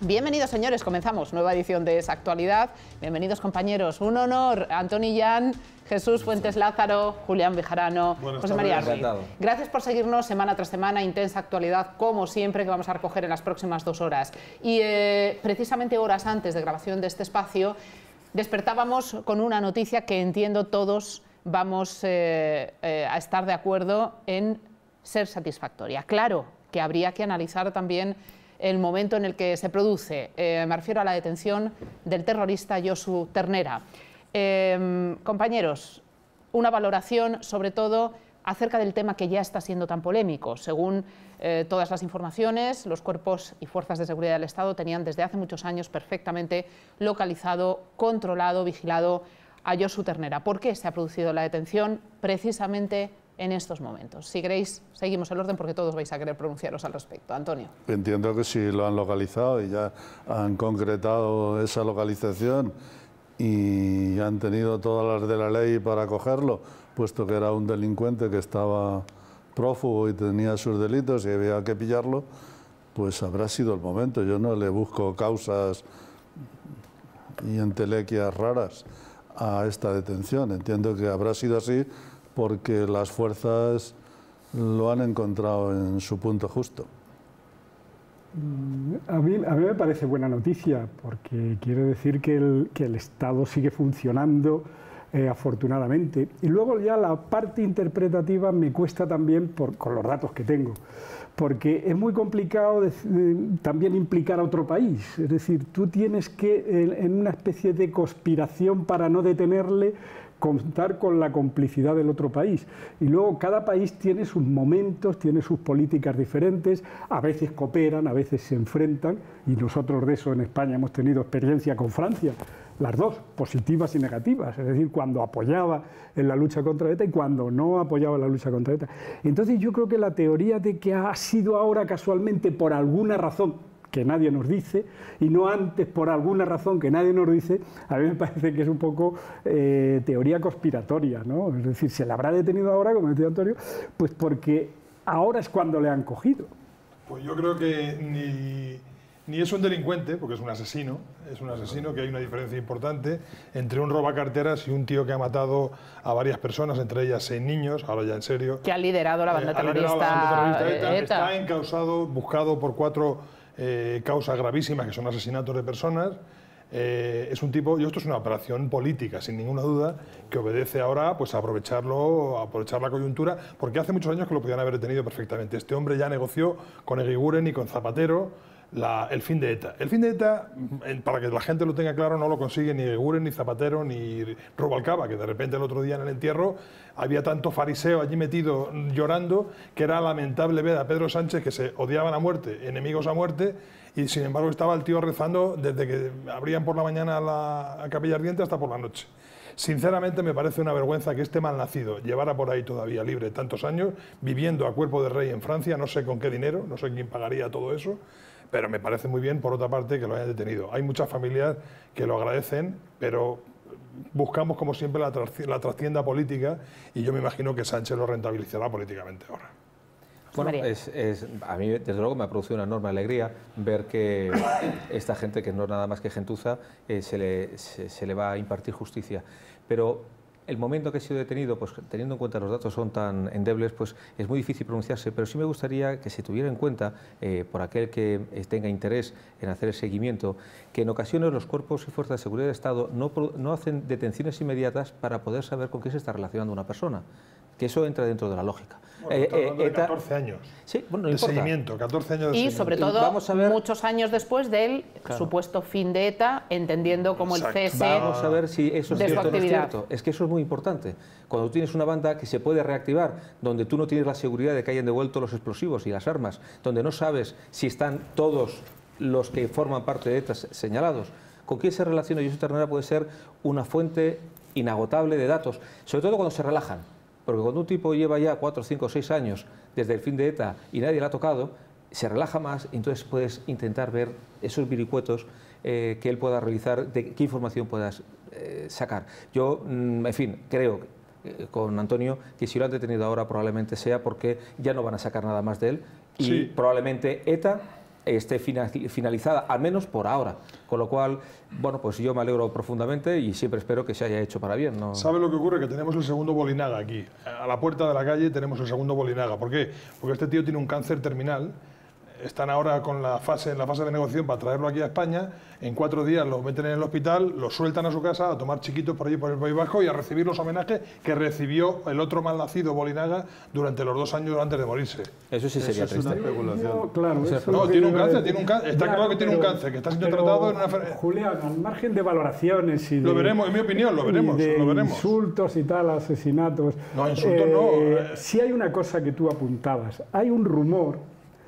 Bienvenidos, señores, comenzamos nueva edición de esa actualidad. Bienvenidos, compañeros. Un honor, Antoni Jan, Jesús Fuentes Lázaro, Julián Bejarano, José María Ruiz. Gracias por seguirnos semana tras semana, intensa actualidad, como siempre, que vamos a recoger en las próximas 2 horas. Y precisamente horas antes de grabación de este espacio, despertábamos con una noticia que entiendo todos vamos a estar de acuerdo en ser satisfactoria. Claro que habría que analizar también el momento en el que se produce. Me refiero a la detención del terrorista Josu Ternera. Compañeros, una valoración sobre todo acerca del tema que ya está siendo tan polémico. Según todas las informaciones, los cuerpos y fuerzas de seguridad del Estado tenían desde hace muchos años perfectamente localizado, controlado, vigilado a Josu Ternera. ¿Por qué se ha producido la detención precisamente en estos momentos? Si queréis, seguimos el orden porque todos vais a querer pronunciaros al respecto. Antonio. Entiendo que sí lo han localizado y ya han concretado esa localización y han tenido todas las de la ley para cogerlo, puesto que era un delincuente que estaba prófugo y tenía sus delitos y había que pillarlo, pues habrá sido el momento. Yo no le busco causas y entelequias raras a esta detención. Entiendo que habrá sido así porque las fuerzas lo han encontrado en su punto justo. A mí me parece buena noticia, porque quiere decir que el Estado sigue funcionando afortunadamente. Y luego ya la parte interpretativa me cuesta también con los datos que tengo, porque es muy complicado también implicar a otro país. Es decir, tú tienes que, en una especie de conspiración para no detenerle, contar con la complicidad del otro país. Y luego cada país tiene sus momentos, tiene sus políticas diferentes, a veces cooperan, a veces se enfrentan, y nosotros de eso en España hemos tenido experiencia con Francia, las dos, positivas y negativas, es decir, cuando apoyaba en la lucha contra ETA y cuando no apoyaba en la lucha contra ETA. Entonces yo creo que la teoría de que ha sido ahora casualmente por alguna razón que nadie nos dice, y no antes por alguna razón que nadie nos dice, a mí me parece que es un poco teoría conspiratoria, ¿no? Es decir, se la habrá detenido ahora, como decía Antonio, pues porque ahora es cuando le han cogido. Pues yo creo que ni es un delincuente, porque es un asesino, que hay una diferencia importante entre un robacarteras y un tío que ha matado a varias personas, entre ellas 6 niños, ahora ya en serio. Que ha liderado la banda terrorista ETA. Está encausado, buscado por 4 causas gravísimas, que son asesinatos de personas. Es un tipo, y esto es una operación política, sin ninguna duda, que obedece ahora pues, a aprovechar la coyuntura, porque hace muchos años que lo podían haber detenido perfectamente. Este hombre ya negoció con Eguiguren y con Zapatero el fin de ETA. El fin de ETA, para que la gente lo tenga claro, no lo consigue ni Eguiguren, ni Zapatero, ni Rubalcaba, que de repente el otro día en el entierro había tanto fariseo allí metido llorando que era lamentable ver a Pedro Sánchez, que se odiaban a muerte, enemigos a muerte, y sin embargo estaba el tío rezando desde que abrían por la mañana la capilla ardiente hasta por la noche. Sinceramente me parece una vergüenza que este malnacido llevara por ahí todavía libre tantos años, viviendo a cuerpo de rey en Francia, no sé con qué dinero, no sé quién pagaría todo eso, pero me parece muy bien, por otra parte, que lo hayan detenido. Hay muchas familias que lo agradecen, pero buscamos, como siempre, la trastienda política, y yo me imagino que Sánchez lo rentabilizará políticamente ahora. Bueno, a mí, desde luego, me ha producido una enorme alegría ver que esta gente, que no es nada más que gentuza, se le va a impartir justicia. Pero el momento que ha sido detenido, pues teniendo en cuenta los datos son tan endebles, pues es muy difícil pronunciarse, pero sí me gustaría que se tuviera en cuenta, por aquel que tenga interés en hacer el seguimiento, que en ocasiones los cuerpos y fuerzas de seguridad del Estado no hacen detenciones inmediatas para poder saber con qué se está relacionando una persona, que eso entra dentro de la lógica. Bueno, de 14 años sí, bueno, no de importa. Seguimiento, 14 años de y seguimiento. sobre todo vamos a ver, muchos años después del supuesto fin de ETA, entendiendo como el cese vamos a ver si eso es de su cierto o no es actividad. cierto. Es que eso es muy importante. Cuando tú tienes una banda que se puede reactivar, donde tú no tienes la seguridad de que hayan devuelto los explosivos y las armas, donde no sabes si están todos los que forman parte de ETA señalados, ¿con quién se relaciona? Josu Ternera puede ser una fuente inagotable de datos, sobre todo cuando se relajan. Porque cuando un tipo lleva ya 4, 5, 6 años desde el fin de ETA y nadie le ha tocado, se relaja más, y entonces puedes intentar ver esos viricuetos que él pueda realizar, de qué información puedas sacar. Yo, en fin, creo con Antonio que si lo han detenido ahora probablemente sea porque ya no van a sacar nada más de él y probablemente ETA esté finalizada, al menos por ahora. Con lo cual, bueno, pues yo me alegro profundamente y siempre espero que se haya hecho para bien, ¿no? ¿Sabe lo que ocurre? Que tenemos el segundo Bolinaga aquí. A la puerta de la calle tenemos el segundo Bolinaga. ¿Por qué? Porque este tío tiene un cáncer terminal. Están ahora con en la fase de negociación para traerlo aquí a España. En 4 días lo meten en el hospital, lo sueltan a su casa a tomar chiquitos por allí por el País Vasco y a recibir los homenajes que recibió el otro mal nacido Bolinaga durante los 2 años antes de morirse. Eso sí sería triste. Es una especulación. Claro, No, tiene un cáncer, está claro que tiene un cáncer, que está siendo tratado en una... Julián, al margen de valoraciones y de... Lo veremos, en mi opinión, lo veremos. Insultos y tal, asesinatos... No, insultos no. Sí hay una cosa que tú apuntabas. Hay un rumor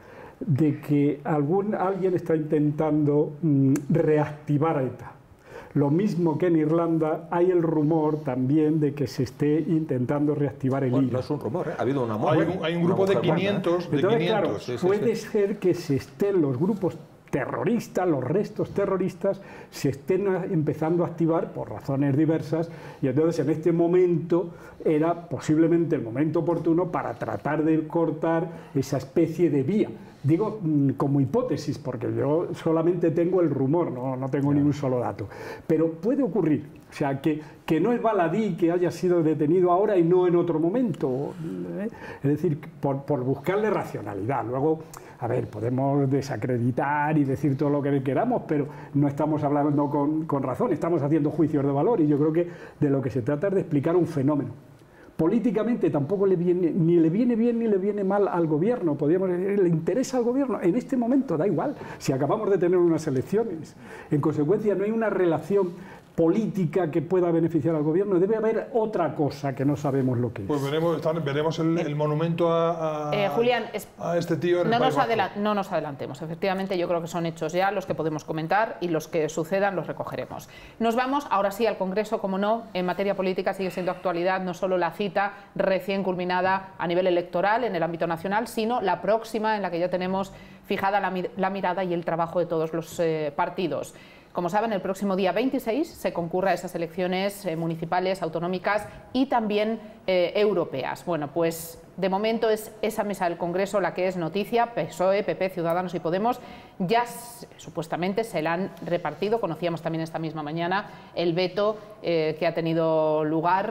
de que alguien está intentando reactivar a ETA. Lo mismo que en Irlanda hay el rumor también de que se esté intentando reactivar el IRA. No es un rumor, ha habido una hay un grupo de 500. Entonces, claro, puede ser que se estén los grupos terroristas, los restos terroristas, se estén empezando a activar por razones diversas y entonces en este momento era posiblemente el momento oportuno para tratar de cortar esa especie de vía. Digo como hipótesis, porque yo solamente tengo el rumor, no tengo ningún solo dato. Pero puede ocurrir, o sea, que no es baladí que haya sido detenido ahora y no en otro momento. Es decir, por buscarle racionalidad. Luego, a ver, podemos desacreditar y decir todo lo que queramos, pero no estamos hablando con razón, estamos haciendo juicios de valor y yo creo que de lo que se trata es de explicar un fenómeno. Políticamente tampoco ni le viene bien ni le viene mal al gobierno, podríamos decir, le interesa al gobierno, en este momento da igual, si acabamos de tener unas elecciones, en consecuencia no hay una relación política que pueda beneficiar al gobierno, debe haber otra cosa que no sabemos lo que es. Pues veremos el monumento Julián, a este tío en el País Vasco. No nos adelantemos, efectivamente yo creo que son hechos ya los que podemos comentar y los que sucedan los recogeremos. Nos vamos ahora sí al Congreso, como no, en materia política sigue siendo actualidad no solo la cita recién culminada a nivel electoral en el ámbito nacional, sino la próxima en la que ya tenemos fijada la mirada y el trabajo de todos los partidos. Como saben, el próximo día 26 se concurre a esas elecciones municipales, autonómicas y también europeas. Bueno, pues de momento es esa mesa del Congreso la que es noticia. PSOE, PP, Ciudadanos y Podemos ya supuestamente se la han repartido. Conocíamos también esta misma mañana el veto que ha tenido lugar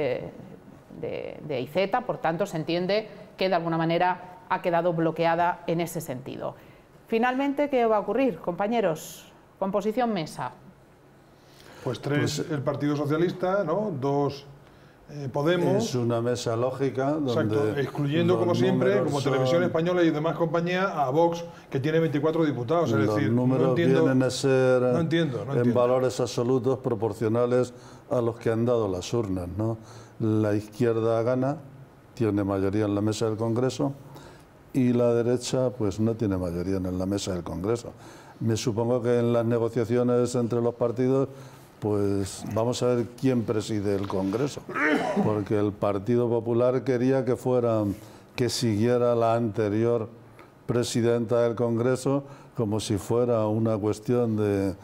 de IZ, por tanto se entiende que de alguna manera ha quedado bloqueada en ese sentido. Finalmente, ¿qué va a ocurrir, compañeros? Composición mesa. Pues 3 el Partido Socialista, ¿no? 2 Podemos. Es una mesa lógica donde... Exacto, excluyendo como siempre, como Televisión Española y demás compañías, a Vox, que tiene 24 diputados. Es decir, los números vienen a ser en valores absolutos proporcionales a los que han dado las urnas, ¿no? La izquierda gana, tiene mayoría en la mesa del Congreso, y la derecha pues no tiene mayoría en la mesa del Congreso. Me supongo que en las negociaciones entre los partidos, pues vamos a ver quién preside el Congreso, porque el Partido Popular quería que siguiera la anterior presidenta del Congreso, como si fuera una cuestión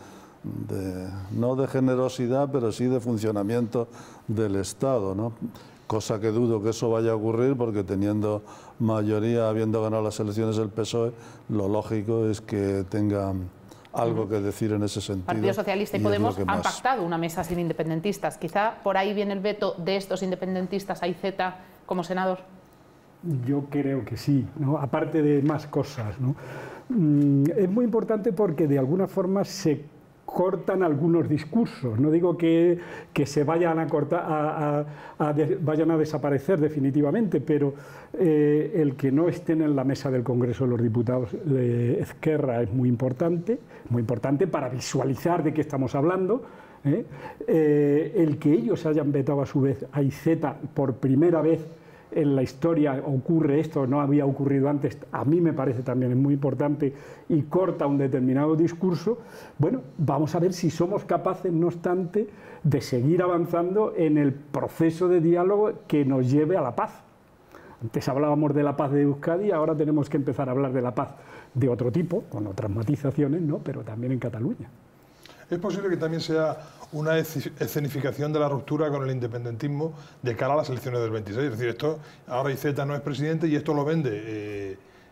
no de generosidad, pero sí de funcionamiento del Estado, ¿no? Cosa que dudo que eso vaya a ocurrir, porque teniendo mayoría, habiendo ganado las elecciones el PSOE, lo lógico es que tengan algo que decir en ese sentido. Partido Socialista y Podemos han pactado una mesa sin independentistas. Quizá por ahí viene el veto de estos independentistas a IZ como senador. Yo creo que sí, ¿no? Aparte de más cosas, ¿no? Es muy importante porque de alguna forma se cortan algunos discursos. No digo que se vayan a cortar, vayan a desaparecer definitivamente, pero el que no estén en la mesa del Congreso los diputados de Esquerra es muy importante para visualizar de qué estamos hablando. El que ellos hayan vetado a su vez a IZ por primera vez en la historia ocurre esto, no había ocurrido antes, a mí me parece también es muy importante y corta un determinado discurso. Bueno, vamos a ver si somos capaces, no obstante, de seguir avanzando en el proceso de diálogo que nos lleve a la paz. Antes hablábamos de la paz de Euskadi, ahora tenemos que empezar a hablar de la paz de otro tipo, con otras matizaciones, ¿no? Pero también en Cataluña. ¿Es posible que también sea una escenificación de la ruptura con el independentismo de cara a las elecciones del 26? Es decir, ahora IZ no es presidente y esto lo vende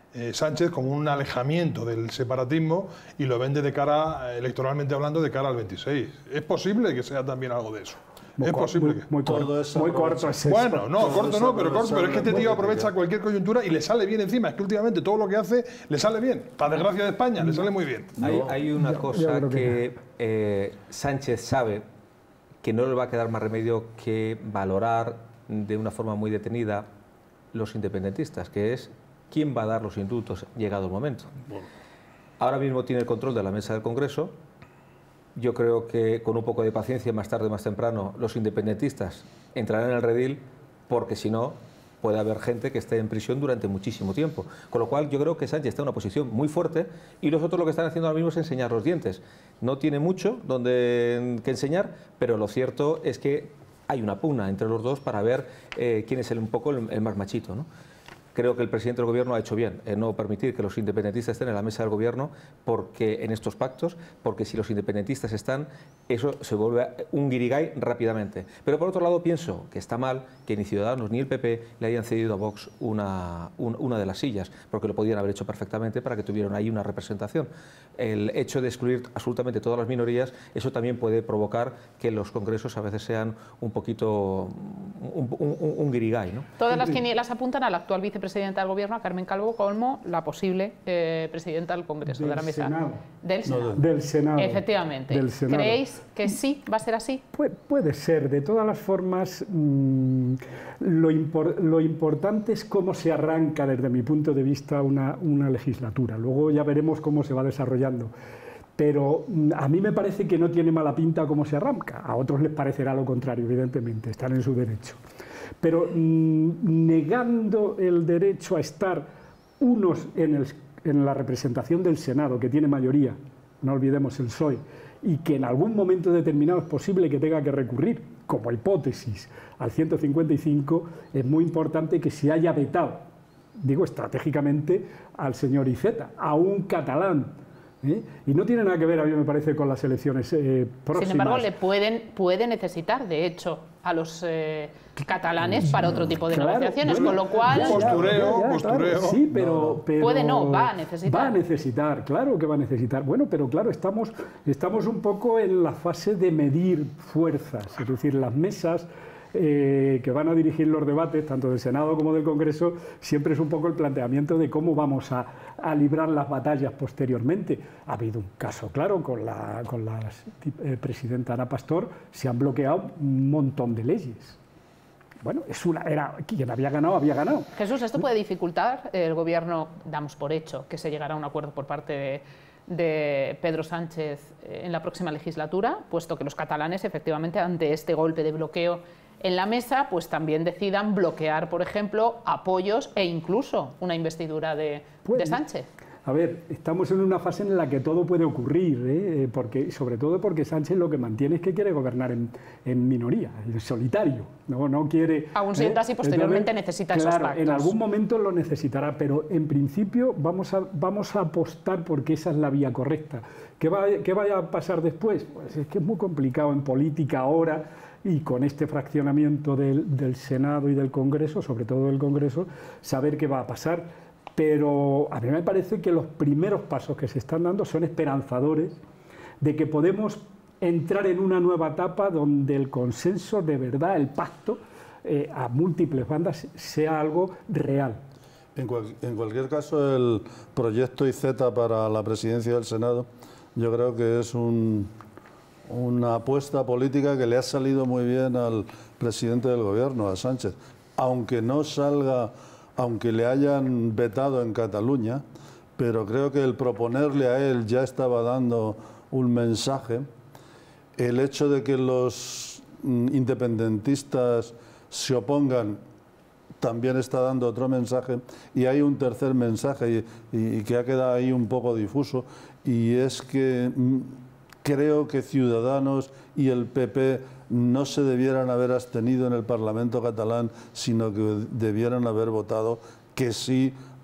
Sánchez como un alejamiento del separatismo y lo vende de cara, electoralmente hablando, de cara al 26. ¿Es posible que sea también algo de eso? Es posible que... Muy corto es eso. Bueno, no, corto no, pero es que este tío aprovecha cualquier coyuntura y le sale bien encima. Es que últimamente todo lo que hace le sale bien. Para desgracia de España, le sale muy bien. Hay una cosa que Sánchez sabe que no le va a quedar más remedio que valorar de una forma muy detenida los independentistas, que es quién va a dar los indultos llegado el momento. Bueno. Ahora mismo tiene el control de la mesa del Congreso. Yo creo que con un poco de paciencia, más tarde o más temprano, los independentistas entrarán en el redil, porque si no, puede haber gente que esté en prisión durante muchísimo tiempo. Con lo cual, yo creo que Sánchez está en una posición muy fuerte y los otros lo que están haciendo ahora mismo es enseñar los dientes. No tiene mucho que enseñar, pero lo cierto es que hay una pugna entre los dos para ver quién es un poco el más machito, ¿no? Creo que el presidente del Gobierno ha hecho bien en no permitir que los independentistas estén en la mesa del Gobierno en estos pactos, porque si los independentistas están, eso se vuelve un guirigay rápidamente. Pero por otro lado pienso que está mal que ni Ciudadanos ni el PP le hayan cedido a Vox una de las sillas, porque lo podían haber hecho perfectamente para que tuvieran ahí una representación. El hecho de excluir absolutamente todas las minorías, eso también puede provocar que los congresos a veces sean un poquito un guirigay, ¿no? Todas las quinielas apuntan al actual vicepresidenta del Gobierno, a Carmen Calvo, como la posible presidenta del Congreso, de la mesa. Del Senado. Del Senado. Efectivamente. Del Senado. ¿Creéis que sí va a ser así? Puede ser. De todas las formas, lo importante es cómo se arranca, desde mi punto de vista, una legislatura. Luego ya veremos cómo se va desarrollando. Pero a mí me parece que no tiene mala pinta cómo se arranca. A otros les parecerá lo contrario, evidentemente, están en su derecho. Pero negando el derecho a estar unos en la representación del Senado, que tiene mayoría, no olvidemos el PSOE, y que en algún momento determinado es posible que tenga que recurrir, como hipótesis, al 155, es muy importante que se haya vetado, digo estratégicamente, al señor Iceta, a un catalán. Y no tiene nada que ver, a mí me parece, con las elecciones próximas. Sin embargo, puede necesitar, de hecho, a los catalanes para otro tipo de negociaciones, con lo cual... Postureo. Claro, sí, pero va a necesitar. Va a necesitar, claro que va a necesitar. Bueno, pero claro, estamos un poco en la fase de medir fuerzas, es decir, las mesas que van a dirigir los debates, tanto del Senado como del Congreso, siempre es un poco el planteamiento de cómo vamos a librar las batallas posteriormente. Ha habido un caso claro con la presidenta Ana Pastor, se han bloqueado un montón de leyes. Bueno, quien había ganado, había ganado. Jesús, ¿esto puede dificultar el Gobierno? Damos por hecho que se llegará a un acuerdo por parte de Pedro Sánchez en la próxima legislatura, puesto que los catalanes, efectivamente, ante este golpe de bloqueo en la mesa, pues también decidan bloquear, por ejemplo, apoyos e incluso una investidura de Sánchez. A ver, estamos en una fase en la que todo puede ocurrir, sobre todo porque Sánchez lo que mantiene es que quiere gobernar en minoría, en solitario, no quiere... Aún siendo así, posteriormente necesita esos pactos. En algún momento lo necesitará, pero en principio vamos a apostar porque esa es la vía correcta. ¿Qué vaya a pasar después? Pues es que es muy complicado en política ahora, y con este fraccionamiento del Senado y del Congreso, sobre todo del Congreso, saber qué va a pasar. Pero a mí me parece que los primeros pasos que se están dando son esperanzadores de que podemos entrar en una nueva etapa donde el consenso, de verdad, el pacto a múltiples bandas, sea algo real. En cualquier caso, el proyecto Iceta para la presidencia del Senado, yo creo que es una apuesta política que le ha salido muy bien al presidente del Gobierno, a Sánchez. Aunque no salga, aunque le hayan vetado en Cataluña, pero creo que el proponerle a él ya estaba dando un mensaje. El hecho de que los independentistas se opongan también está dando otro mensaje, y hay un tercer mensaje y que ha quedado ahí un poco difuso, y es que creo que Ciudadanos y el PP no se debieran haber abstenido en el Parlamento catalán, sino que debieran haber votado que sí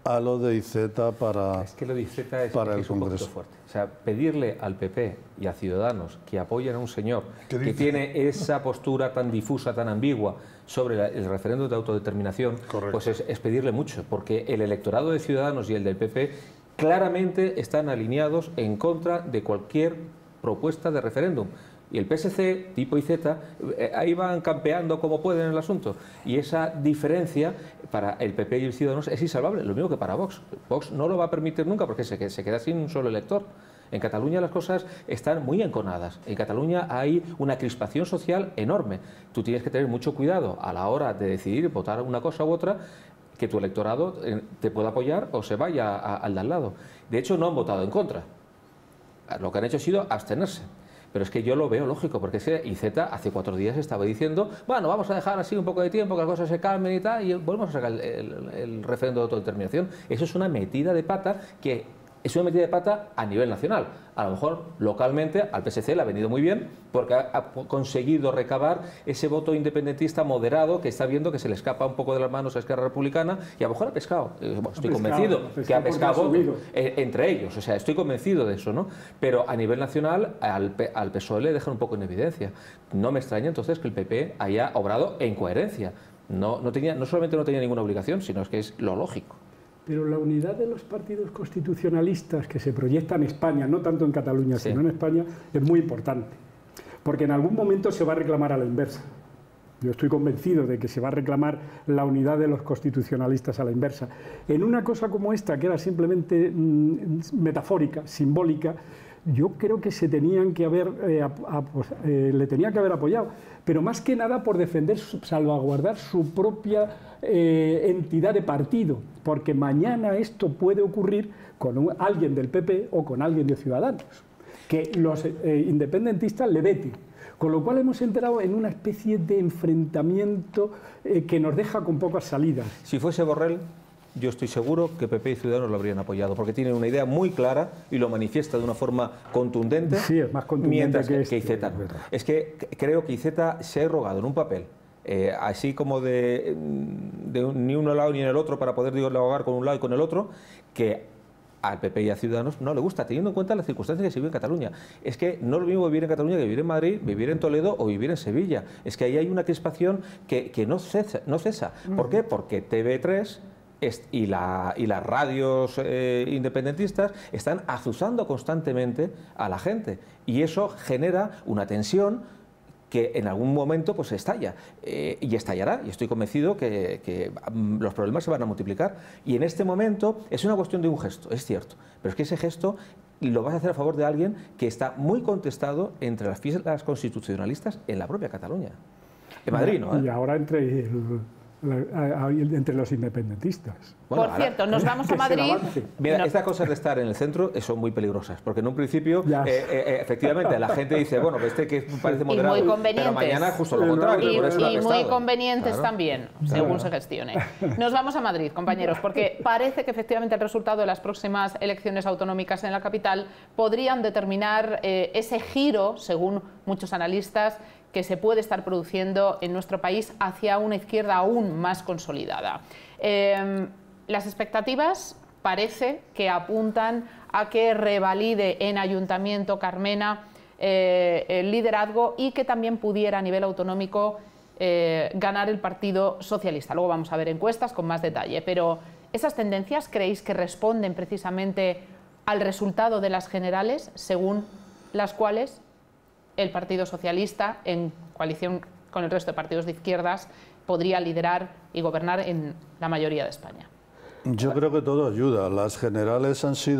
a lo de Iceta para, es que lo de Iceta es el un Congreso. poquito fuerte. O sea, pedirle al PP y a Ciudadanos que apoyen a un señor que tiene esa postura tan difusa, tan ambigua sobre el referéndum de autodeterminación, pues es pedirle mucho, porque el electorado de Ciudadanos y el del PP claramente están alineados en contra de cualquier propuesta de referéndum. Y el PSC, tipo Iceta, ahí van campeando como pueden en el asunto. Y esa diferencia para el PP y el Ciudadanos es insalvable, lo mismo que para Vox. Vox no lo va a permitir nunca porque se queda sin un solo elector. En Cataluña las cosas están muy enconadas. En Cataluña hay una crispación social enorme. Tú tienes que tener mucho cuidado a la hora de decidir votar una cosa u otra, que tu electorado te pueda apoyar o se vaya al de al lado. De hecho, no han votado en contra. Lo que han hecho ha sido abstenerse. Pero es que yo lo veo lógico, porque es que Iceta hace 4 días estaba diciendo, bueno, vamos a dejar así un poco de tiempo, que las cosas se calmen y tal, y volvemos a sacar el referéndum de autodeterminación. Eso es una metida de pata que es una metida de pata a nivel nacional. A lo mejor localmente al PSC le ha venido muy bien porque ha conseguido recabar ese voto independentista moderado que está viendo que se le escapa un poco de las manos a Esquerra Republicana y a lo mejor ha pescado. Bueno, estoy convencido que ha pescado entre ellos. O sea, estoy convencido de eso, ¿no? Pero a nivel nacional al PSOE le dejan un poco en evidencia. No me extraña entonces que el PP haya obrado en coherencia. No solamente no tenía ninguna obligación, sino es que es lo lógico. Pero la unidad de los partidos constitucionalistas que se proyectan en España, no tanto en Cataluña, sino en España, es muy importante. Porque en algún momento se va a reclamar a la inversa. Yo estoy convencido de que se va a reclamar la unidad de los constitucionalistas a la inversa. En una cosa como esta, que era simplemente metafórica, simbólica, yo creo que se tenían que haber, le tenía que haber apoyado, pero más que nada por defender, salvaguardar su propia entidad de partido, porque mañana esto puede ocurrir con alguien del PP o con alguien de Ciudadanos, que los independentistas le veten. Con lo cual hemos entrado en una especie de enfrentamiento que nos deja con pocas salidas. Si fuese Borrell, yo estoy seguro que PP y Ciudadanos lo habrían apoyado, porque tienen una idea muy clara y lo manifiesta de una forma contundente. Sí, es más contundente mientras que Iceta. Es que creo que Iceta se ha rogado en un papel, así como de ni uno lado ni en el otro, para poder dialogar con un lado y con el otro, que al PP y a Ciudadanos no le gusta, teniendo en cuenta las circunstancias que se viven en Cataluña. Es que no es lo mismo vivir en Cataluña que vivir en Madrid, vivir en Toledo o vivir en Sevilla. Es que ahí hay una crispación que no cesa. ¿Por qué? Porque TV3 y las radios independentistas están azuzando constantemente a la gente. Y eso genera una tensión que en algún momento pues estalla y estallará, y estoy convencido que los problemas se van a multiplicar, y en este momento es una cuestión de un gesto, es cierto, pero es que ese gesto lo vas a hacer a favor de alguien que está muy contestado entre las filas constitucionalistas en la propia Cataluña, en Madrid, ¿no? Y ahora entre los independentistas. Bueno, por cierto, nos vamos a Madrid. Mira, estas cosas de estar en el centro son muy peligrosas, porque en un principio, efectivamente, la gente dice, bueno, que parece moderado, pero mañana justo lo contrario. Y muy convenientes también, según se gestione. Nos vamos a Madrid, compañeros, porque parece que efectivamente el resultado de las próximas elecciones autonómicas en la capital podrían determinar ese giro, según muchos analistas, que se puede estar produciendo en nuestro país hacia una izquierda aún más consolidada. Las expectativas parece que apuntan a que revalide en Ayuntamiento Carmena el liderazgo y que también pudiera a nivel autonómico ganar el Partido Socialista. Luego vamos a ver encuestas con más detalle, pero ¿esas tendencias creéis que responden precisamente al resultado de las generales, según las cuales el Partido Socialista, en coalición con el resto de partidos de izquierdas, podría liderar y gobernar en la mayoría de España? Yo creo que todo ayuda. Las generales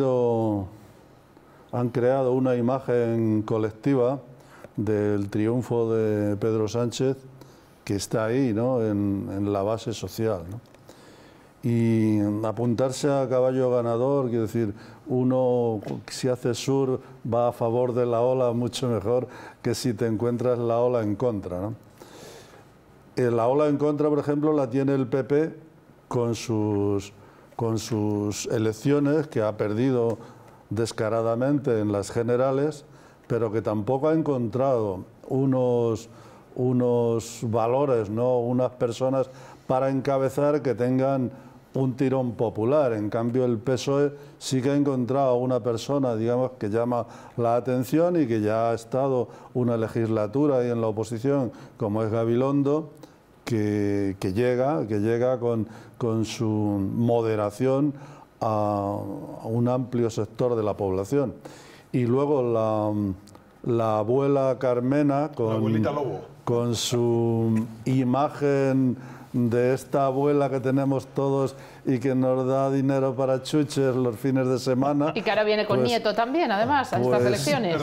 han creado una imagen colectiva del triunfo de Pedro Sánchez que está ahí, ¿no?, en la base social, ¿no? Y apuntarse a caballo ganador, quiero decir, uno si hace sur va a favor de la ola mucho mejor que si te encuentras la ola en contra, ¿no? La ola en contra, por ejemplo, la tiene el PP con sus elecciones, que ha perdido descaradamente en las generales, pero que tampoco ha encontrado unos valores, ¿no?, unas personas para encabezar que tengan un tirón popular. En cambio, el PSOE sí que ha encontrado una persona, digamos, que llama la atención y que ya ha estado una legislatura ahí en la oposición, como es Gabilondo, que llega con su moderación a un amplio sector de la población. Y luego la abuela Carmena, con su imagen de esta abuela que tenemos todos y que nos da dinero para chuches los fines de semana. Y que ahora viene con nieto también, además, a estas elecciones.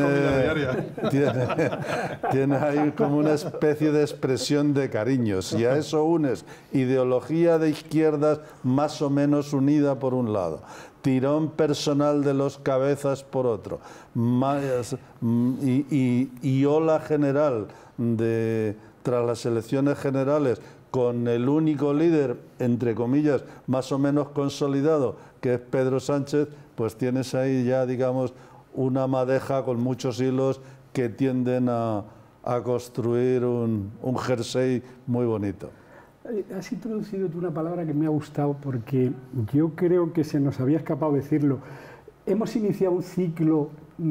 Tiene ahí como una especie de expresión de cariño. Si a eso unes ideología de izquierdas más o menos unida por un lado, tirón personal de los cabezas por otro, y ola general tras las elecciones generales, con el único líder, entre comillas, más o menos consolidado, que es Pedro Sánchez, pues tienes ahí ya, digamos, una madeja con muchos hilos que tienden a construir un jersey muy bonito. Has introducido tú una palabra que me ha gustado, porque yo creo que se nos había escapado decirlo. Hemos iniciado un ciclo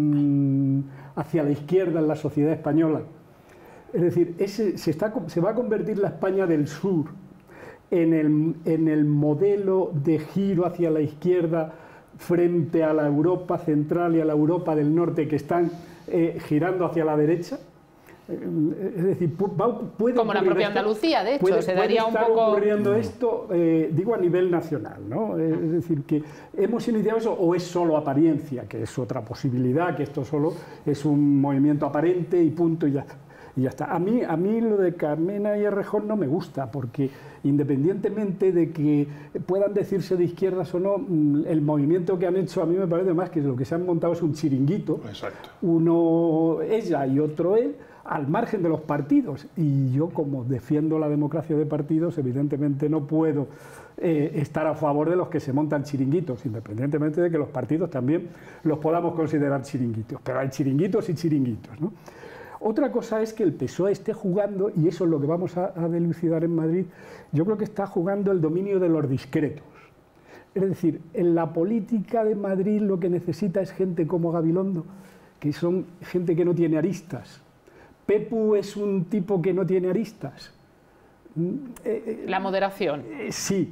hacia la izquierda en la sociedad española. Es decir, se va a convertir la España del sur en el modelo de giro hacia la izquierda frente a la Europa central y a la Europa del norte, que están girando hacia la derecha. Es decir, puede como la propia Andalucía, de hecho, se daría un poco... ocurriendo esto, digo, a nivel nacional, ¿no? Es decir, que hemos iniciado eso, o es solo apariencia, que es otra posibilidad, que esto solo es un movimiento aparente y punto, y ya está. A mí lo de Carmena y Errejón no me gusta, porque independientemente de que puedan decirse de izquierdas o no, el movimiento que han hecho a mí me parece más que lo que se han montado es un chiringuito. Exacto. Uno ella y otro él, al margen de los partidos. Y yo, como defiendo la democracia de partidos, evidentemente no puedo estar a favor de los que se montan chiringuitos, independientemente de que los partidos también los podamos considerar chiringuitos. Pero hay chiringuitos y chiringuitos, ¿no? Otra cosa es que el PSOE esté jugando, y eso es lo que vamos a dilucidar en Madrid, yo creo que está jugando el dominio de los discretos. Es decir, en la política de Madrid lo que necesita es gente como Gabilondo, que son gente que no tiene aristas. Pepu es un tipo que no tiene aristas. La moderación. Sí.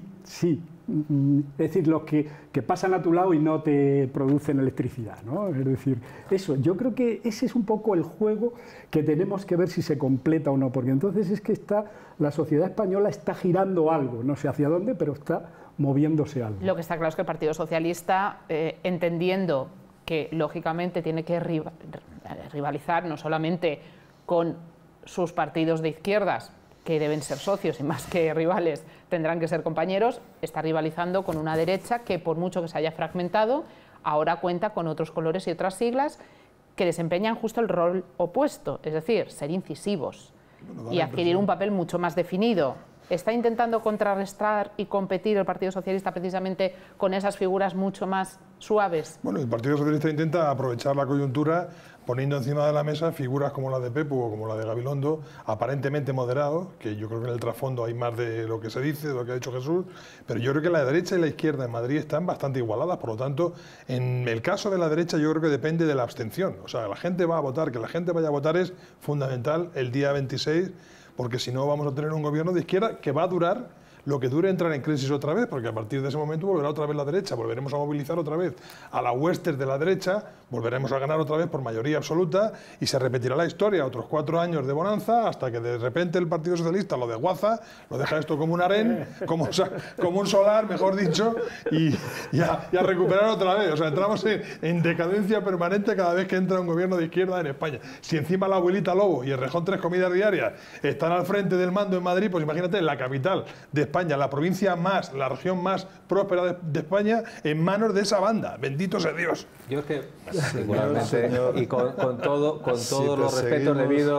Es decir, los que pasan a tu lado y no te producen electricidad, ¿no? Es decir, eso, yo creo que ese es un poco el juego que tenemos que ver si se completa o no, porque entonces es que la sociedad española está girando algo, no sé hacia dónde, pero está moviéndose algo. Lo que está claro es que el Partido Socialista, entendiendo que lógicamente tiene que rivalizar no solamente con sus partidos de izquierdas, que deben ser socios y más que rivales tendrán que ser compañeros, está rivalizando con una derecha que, por mucho que se haya fragmentado, ahora cuenta con otros colores y otras siglas que desempeñan justo el rol opuesto, es decir, ser incisivos y adquirir un papel mucho más definido. ¿Está intentando contrarrestar y competir el Partido Socialista precisamente con esas figuras mucho más suaves? Bueno, el Partido Socialista intenta aprovechar la coyuntura poniendo encima de la mesa figuras como la de Pepu o como la de Gabilondo, aparentemente moderados, que yo creo que en el trasfondo hay más de lo que se dice, de lo que ha dicho Jesús, pero yo creo que la derecha y la izquierda en Madrid están bastante igualadas, por lo tanto, en el caso de la derecha yo creo que depende de la abstención. O sea, la gente va a votar, que la gente vaya a votar es fundamental el día 26, porque si no vamos a tener un gobierno de izquierda que va a durar lo que dure entrar en crisis otra vez, porque a partir de ese momento volverá otra vez la derecha, volveremos a movilizar otra vez a la huestes de la derecha, volveremos a ganar otra vez por mayoría absoluta y se repetirá la historia, otros 4 años de bonanza, hasta que de repente el Partido Socialista lo desguaza, lo deja esto como un harén, como un solar, mejor dicho, y a recuperar otra vez. O sea, entramos en decadencia permanente cada vez que entra un gobierno de izquierda en España. Si encima la abuelita Lobo y el Rejón 3 comidas diarias están al frente del mando en Madrid, pues imagínate, la capital de España, la provincia más, la región más próspera de España, en manos de esa banda. Bendito sea Dios. Yo es que, singularmente, y con todos los respetos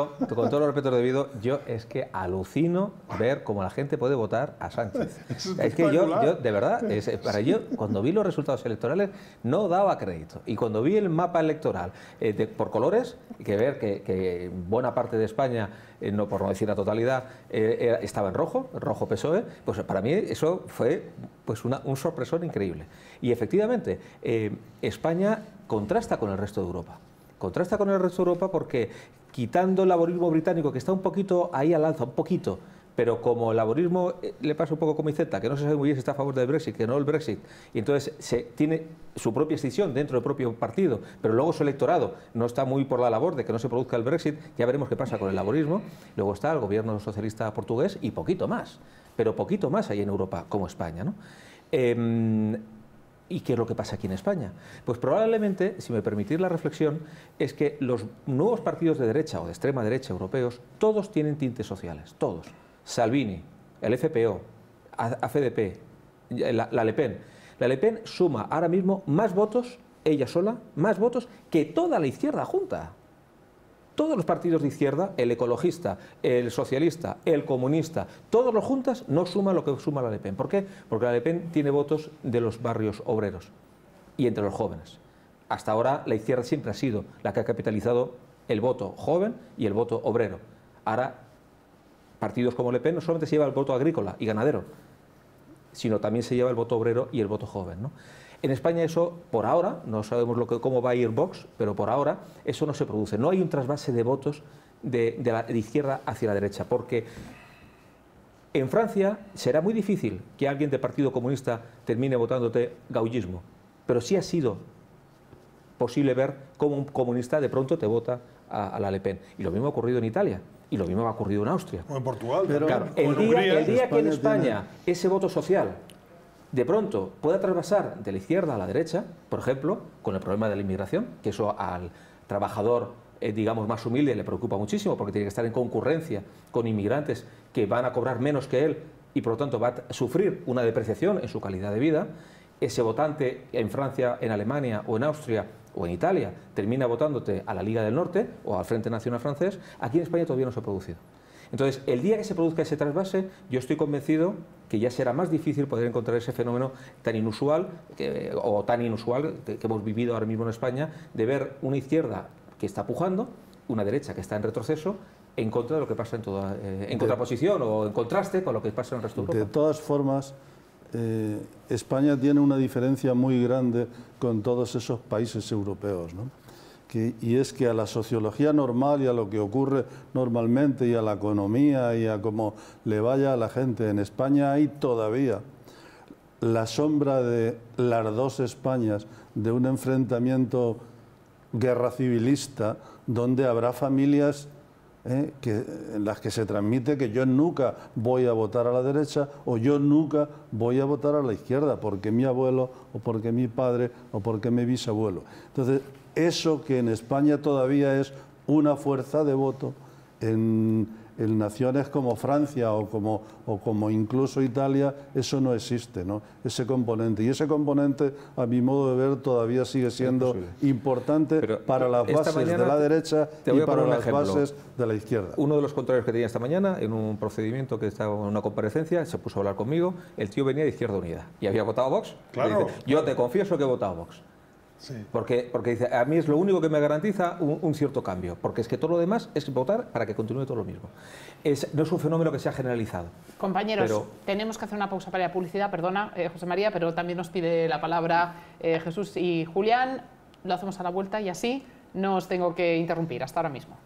debidos, yo es que alucino ver cómo la gente puede votar a Sánchez. Es que yo de verdad, cuando vi los resultados electorales no daba crédito. Y cuando vi el mapa electoral por colores, buena parte de España, por no decir la totalidad, estaba en rojo PSOE, Pues para mí eso fue pues un sorpresón increíble. Y efectivamente, España contrasta con el resto de Europa. Contrasta con el resto de Europa porque, quitando el laborismo británico, que está un poquito ahí al alza, un poquito, pero como el laborismo le pasa un poco como Iceta, que no se sabe muy bien si está a favor del Brexit, que no el Brexit, y entonces tiene su propia escisión dentro del propio partido, pero luego su electorado no está muy por la labor de que no se produzca el Brexit, ya veremos qué pasa con el laborismo. Luego está el gobierno socialista portugués y poquito más, pero poquito más hay en Europa como España, ¿no? ¿Y qué es lo que pasa aquí en España? Pues probablemente, si me permitís la reflexión, es que los nuevos partidos de derecha o de extrema derecha europeos, todos tienen tintes sociales, todos. Salvini, el FPO, AFDP, la Le Pen. La Le Pen suma ahora mismo más votos, ella sola, más votos que toda la izquierda junta. Todos los partidos de izquierda, el ecologista, el socialista, el comunista, todos los juntas no suman lo que suma la Le Pen. ¿Por qué? Porque la Le Pen tiene votos de los barrios obreros y entre los jóvenes. Hasta ahora la izquierda siempre ha sido la que ha capitalizado el voto joven y el voto obrero. Ahora, partidos como Le Pen no solamente se lleva el voto agrícola y ganadero, sino también se lleva el voto obrero y el voto joven, ¿no? En España eso, por ahora, no sabemos cómo va a ir Vox, pero por ahora eso no se produce. No hay un trasvase de votos de izquierda hacia la derecha, porque en Francia será muy difícil que alguien del Partido Comunista termine votándote gaullismo, pero sí ha sido posible ver cómo un comunista de pronto te vota a la Le Pen. Y lo mismo ha ocurrido en Italia, y lo mismo ha ocurrido en Austria. O en Portugal. Pero, claro, el día que en España ese voto social de pronto pueda trasvasar de la izquierda a la derecha, por ejemplo, con el problema de la inmigración, que eso al trabajador, digamos, más humilde le preocupa muchísimo, porque tiene que estar en concurrencia con inmigrantes que van a cobrar menos que él y por lo tanto va a sufrir una depreciación en su calidad de vida. Ese votante en Francia, en Alemania o en Austria o en Italia termina votándote a la Liga del Norte o al Frente Nacional Francés. Aquí en España todavía no se ha producido. Entonces, el día que se produzca ese trasvase, yo estoy convencido que ya será más difícil poder encontrar ese fenómeno tan inusual, que hemos vivido ahora mismo en España, de ver una izquierda que está pujando, una derecha que está en retroceso, en contra de lo que pasa en contraposición o en contraste con lo que pasa en el resto de Europa. De todas formas, España tiene una diferencia muy grande con todos esos países europeos, ¿no? Y es que a la sociología normal y a lo que ocurre normalmente y a la economía y a cómo le vaya a la gente, en España hay todavía la sombra de las dos Españas, de un enfrentamiento guerra civilista, donde habrá familias en las que se transmite que yo nunca voy a votar a la derecha o yo nunca voy a votar a la izquierda, porque mi abuelo o porque mi padre o porque mi bisabuelo. Entonces, eso que en España todavía es una fuerza de voto, en naciones como Francia o como incluso Italia, eso no existe, ¿no? Ese componente. Y ese componente, a mi modo de ver, todavía sigue siendo importante para las bases de la derecha y para las bases de la izquierda. Uno de los contrarios que tenía esta mañana, en un procedimiento que estaba en una comparecencia, se puso a hablar conmigo, el tío venía de Izquierda Unida y había votado a Vox. Claro. Dice, yo te confieso que he votado a Vox. Sí. Porque dice, a mí es lo único que me garantiza un cierto cambio, porque es que todo lo demás es votar para que continúe todo lo mismo. No es un fenómeno que se ha generalizado. Compañeros, tenemos que hacer una pausa para la publicidad, perdona, José María, pero también nos pide la palabra Jesús y Julián. Lo hacemos a la vuelta y así no os tengo que interrumpir. Hasta ahora mismo.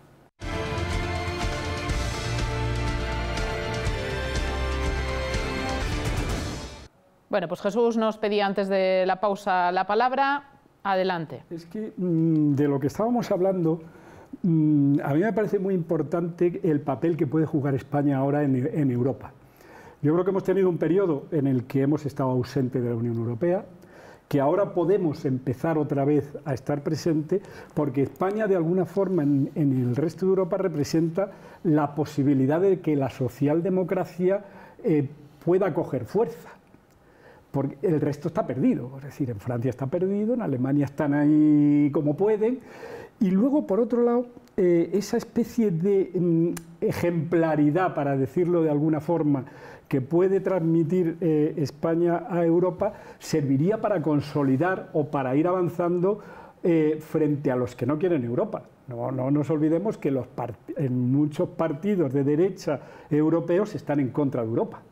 Bueno, pues Jesús nos pedía antes de la pausa la palabra. Adelante. Es que de lo que estábamos hablando, a mí me parece muy importante el papel que puede jugar España ahora en Europa. Yo creo que hemos tenido un periodo en el que hemos estado ausentes de la Unión Europea, que ahora podemos empezar otra vez a estar presente, porque España de alguna forma en el resto de Europa representa la posibilidad de que la socialdemocracia pueda coger fuerza. Porque el resto está perdido, es decir, en Francia está perdido, en Alemania están ahí como pueden, y luego, por otro lado, esa especie de ejemplaridad, para decirlo de alguna forma, que puede transmitir España a Europa, serviría para consolidar o para ir avanzando frente a los que no quieren Europa. No nos olvidemos que muchos partidos de derecha europeos están en contra de Europa.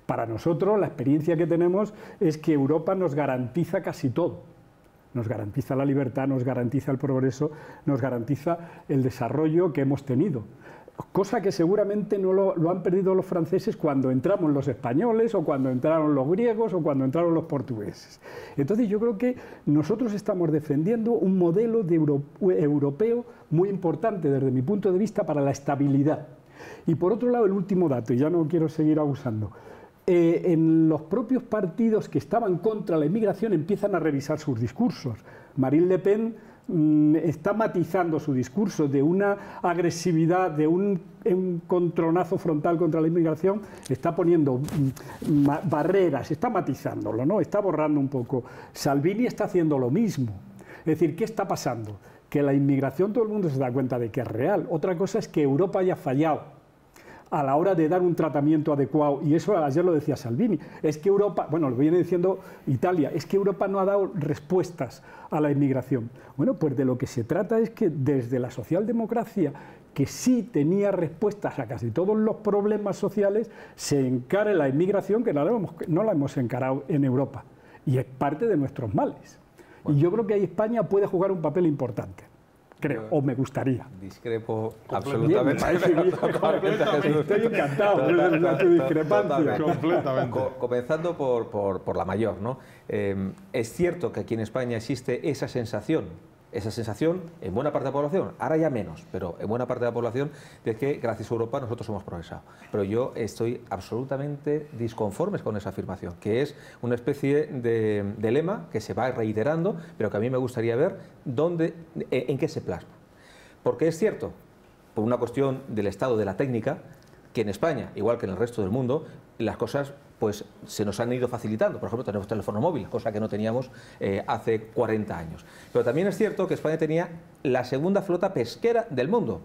Para nosotros, la experiencia que tenemos es que Europa nos garantiza casi todo. Nos garantiza la libertad, nos garantiza el progreso, nos garantiza el desarrollo que hemos tenido. Cosa que seguramente no lo han perdido los franceses cuando entramos los españoles, o cuando entraron los griegos, o cuando entraron los portugueses. Entonces yo creo que nosotros estamos defendiendo un modelo europeo muy importante desde mi punto de vista para la estabilidad. Y por otro lado, el último dato, y ya no quiero seguir abusando. En los propios partidos que estaban contra la inmigración empiezan a revisar sus discursos. Marine Le Pen está matizando su discurso de una agresividad, de un encontronazo frontal contra la inmigración, está poniendo barreras, está matizándolo, ¿no? Está borrando un poco. Salvini está haciendo lo mismo. Es decir, ¿qué está pasando? Que la inmigración todo el mundo se da cuenta de que es real. Otra cosa es que Europa haya fallado a la hora de dar un tratamiento adecuado, y eso ayer lo decía Salvini, es que Europa, bueno, lo viene diciendo Italia, es que Europa no ha dado respuestas a la inmigración. Bueno, pues de lo que se trata es que desde la socialdemocracia, que sí tenía respuestas a casi todos los problemas sociales, se encare la inmigración, que no la hemos encarado en Europa, y es parte de nuestros males. Bueno. Y yo creo que ahí España puede jugar un papel importante. Creo, o me gustaría. Discrepo absolutamente. Estoy encantado de tu discrepancia. Completamente. Comenzando por la mayor, ¿no? Es cierto que aquí en España existe esa sensación en buena parte de la población, ahora ya menos, pero en buena parte de la población, de que gracias a Europa nosotros hemos progresado. Pero yo estoy absolutamente disconforme con esa afirmación, que es una especie de lema que se va reiterando, pero que a mí me gustaría ver en qué se plasma. Porque es cierto, por una cuestión del estado de la técnica, que en España, igual que en el resto del mundo, las cosas pues se nos han ido facilitando. Por ejemplo, tenemos teléfono móvil, cosa que no teníamos hace 40 años. Pero también es cierto que España tenía la segunda flota pesquera del mundo.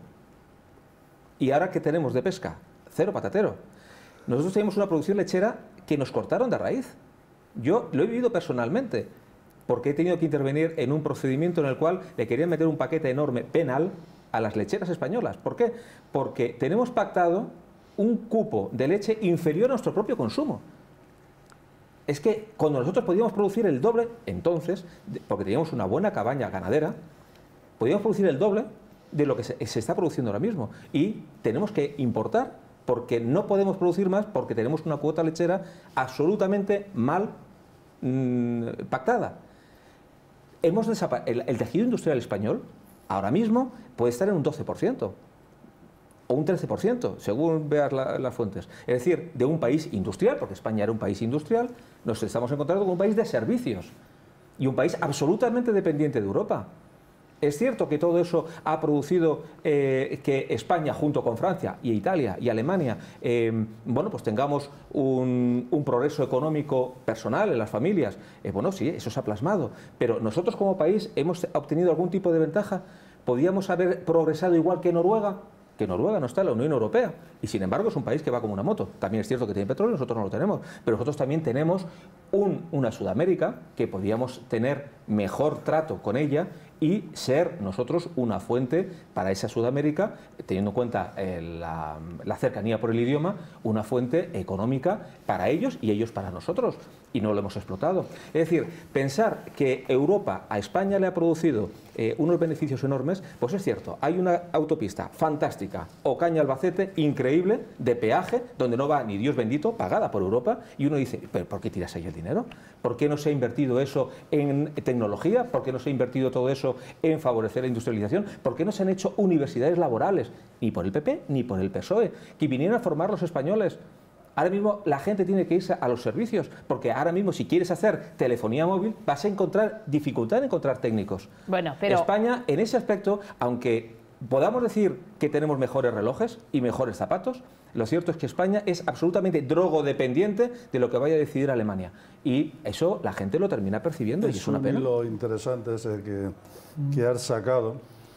¿Y ahora qué tenemos de pesca? Cero patatero. Nosotros teníamos una producción lechera que nos cortaron de raíz. Yo lo he vivido personalmente, porque he tenido que intervenir en un procedimiento en el cual le querían meter un paquete enorme penal a las lecheras españolas. ¿Por qué? Porque tenemos pactado un cupo de leche inferior a nuestro propio consumo. Es que cuando nosotros podíamos producir el doble, entonces, porque teníamos una buena cabaña ganadera, podíamos producir el doble de lo que se está produciendo ahora mismo. Y tenemos que importar, porque no podemos producir más, porque tenemos una cuota lechera absolutamente mal pactada. El tejido industrial español, ahora mismo, puede estar en un 12%. O un 13%, según veas las fuentes. Es decir, de un país industrial, porque España era un país industrial, nos estamos encontrando con un país de servicios y un país absolutamente dependiente de Europa. Es cierto que todo eso ha producido que España, junto con Francia y Italia y Alemania, bueno, pues tengamos un progreso económico personal en las familias. Bueno, sí, eso se ha plasmado, pero nosotros como país hemos obtenido algún tipo de ventaja. ¿Podíamos haber progresado igual que Noruega? Que Noruega no está en la Unión Europea y sin embargo es un país que va como una moto. También es cierto que tiene petróleo, nosotros no lo tenemos, pero nosotros también tenemos una Sudamérica que podíamos tener mejor trato con ella y ser nosotros una fuente para esa Sudamérica, teniendo en cuenta la cercanía por el idioma, una fuente económica para ellos y ellos para nosotros, y no lo hemos explotado. Es decir, pensar que Europa a España le ha producido unos beneficios enormes, pues es cierto, hay una autopista fantástica, Ocaña-Albacete, increíble, de peaje, donde no va ni Dios bendito, pagada por Europa, y uno dice, ¿pero por qué tiras ahí el dinero? ¿Por qué no se ha invertido eso en tecnología? ¿Por qué no se ha invertido todo eso en favorecer la industrialización? ¿Por qué no se han hecho universidades laborales? Ni por el PP ni por el PSOE, que vinieran a formar los españoles. Ahora mismo la gente tiene que irse a los servicios, porque ahora mismo si quieres hacer telefonía móvil vas a encontrar dificultad en encontrar técnicos. Bueno, pero España, en ese aspecto, aunque podamos decir que tenemos mejores relojes y mejores zapatos, lo cierto es que España es absolutamente drogodependiente de lo que vaya a decidir Alemania. Y eso la gente lo termina percibiendo y es una pena. Lo interesante es que has sacado,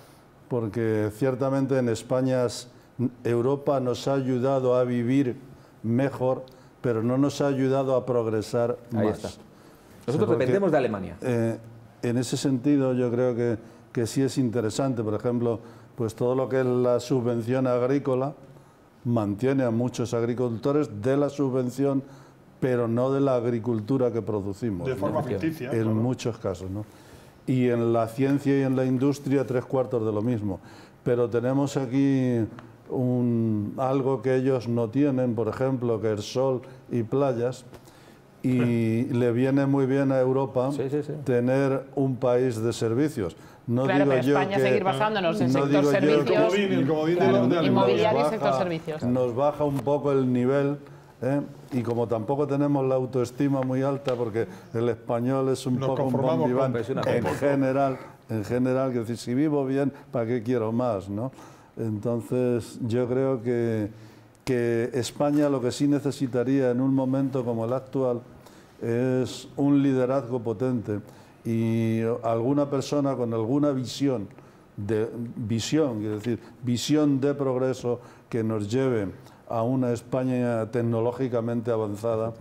porque ciertamente en España Europa nos ha ayudado a vivir mejor, pero no nos ha ayudado a progresar más. Ahí está. Nosotros dependemos de Alemania. En ese sentido yo creo que sí es interesante, por ejemplo, pues todo lo que es la subvención agrícola mantiene a muchos agricultores de la subvención pero no de la agricultura que producimos. De forma ficticia. En claro. muchos casos, ¿no? Y en la ciencia y en la industria 3/4 de lo mismo. Pero tenemos aquí algo que ellos no tienen, por ejemplo, que es sol y playas, y le viene muy bien a Europa tener un país de servicios. No claro, digo pero yo España que, seguir basándonos en no sector servicios, el comodín inmobiliario y sector servicios. Nos baja un poco el nivel, y como tampoco tenemos la autoestima muy alta, porque el español es un poco un bon vivant en general, que decir, si vivo bien, ¿para qué quiero más, no? Entonces, yo creo que España lo que sí necesitaría en un momento como el actual es un liderazgo potente y alguna persona con alguna visión, quiero decir, visión de progreso que nos lleve a una España tecnológicamente avanzada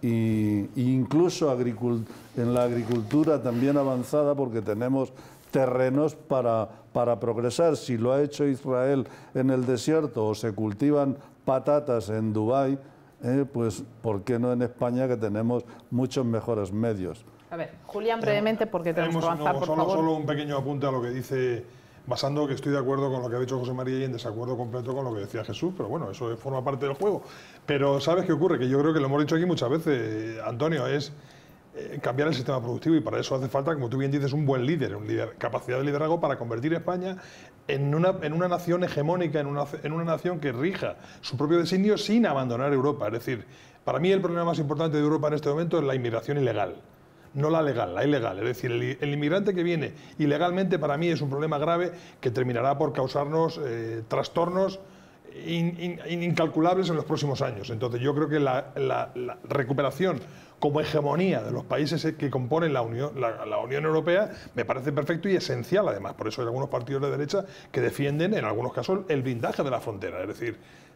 e incluso en la agricultura también avanzada, porque tenemos terrenos para progresar. Si lo ha hecho Israel en el desierto o se cultivan patatas en Dubái, pues ¿por qué no en España, que tenemos muchos mejores medios? A ver, Julián, brevemente, porque tenemos que avanzar, por favor. Solo un pequeño apunte a lo que dice, basando que estoy de acuerdo con lo que ha dicho José María y en desacuerdo completo con lo que decía Jesús, pero bueno, eso forma parte del juego. Pero ¿sabes qué ocurre? Que yo creo que lo hemos dicho aquí muchas veces, Antonio, es cambiar el sistema productivo, y para eso hace falta, como tú bien dices, un buen líder, capacidad de liderazgo para convertir a España en una nación hegemónica, en una nación que rija su propio designio sin abandonar Europa. Es decir, para mí el problema más importante de Europa en este momento es la inmigración ilegal. No la legal, la ilegal. Es decir, el inmigrante que viene ilegalmente para mí es un problema grave que terminará por causarnos trastornos incalculables en los próximos años. Entonces yo creo que la recuperación como hegemonía de los países que componen la Unión Europea me parece perfecto y esencial, además. Por eso hay algunos partidos de derecha que defienden, en algunos casos, el blindaje de la frontera. Es decir,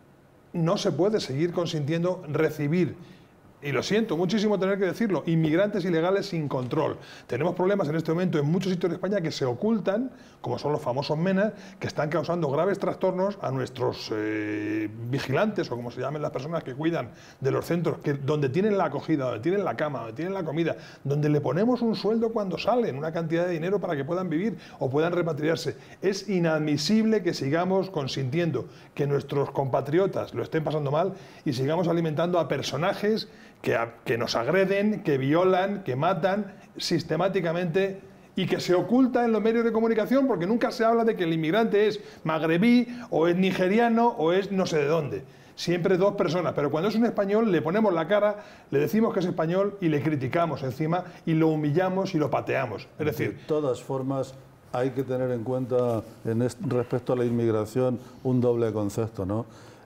no se puede seguir consintiendo recibir, y lo siento muchísimo tener que decirlo, inmigrantes ilegales sin control. Tenemos problemas en este momento en muchos sitios de España que se ocultan, como son los famosos MENA, que están causando graves trastornos a nuestros vigilantes, o como se llamen las personas que cuidan de los centros, donde tienen la acogida, donde tienen la cama, donde tienen la comida, donde le ponemos un sueldo cuando salen, una cantidad de dinero para que puedan vivir o puedan repatriarse. Es inadmisible que sigamos consintiendo que nuestros compatriotas lo estén pasando mal y sigamos alimentando a personajes que nos agreden, que violan, que matan sistemáticamente y que se oculta en los medios de comunicación, porque nunca se habla de que el inmigrante es magrebí o es nigeriano o es no sé de dónde. Siempre dos personas, pero cuando es un español le ponemos la cara, le decimos que es español y le criticamos encima y lo humillamos y lo pateamos. Es decir, de todas formas hay que tener en cuenta respecto a la inmigración un doble concepto, ¿no?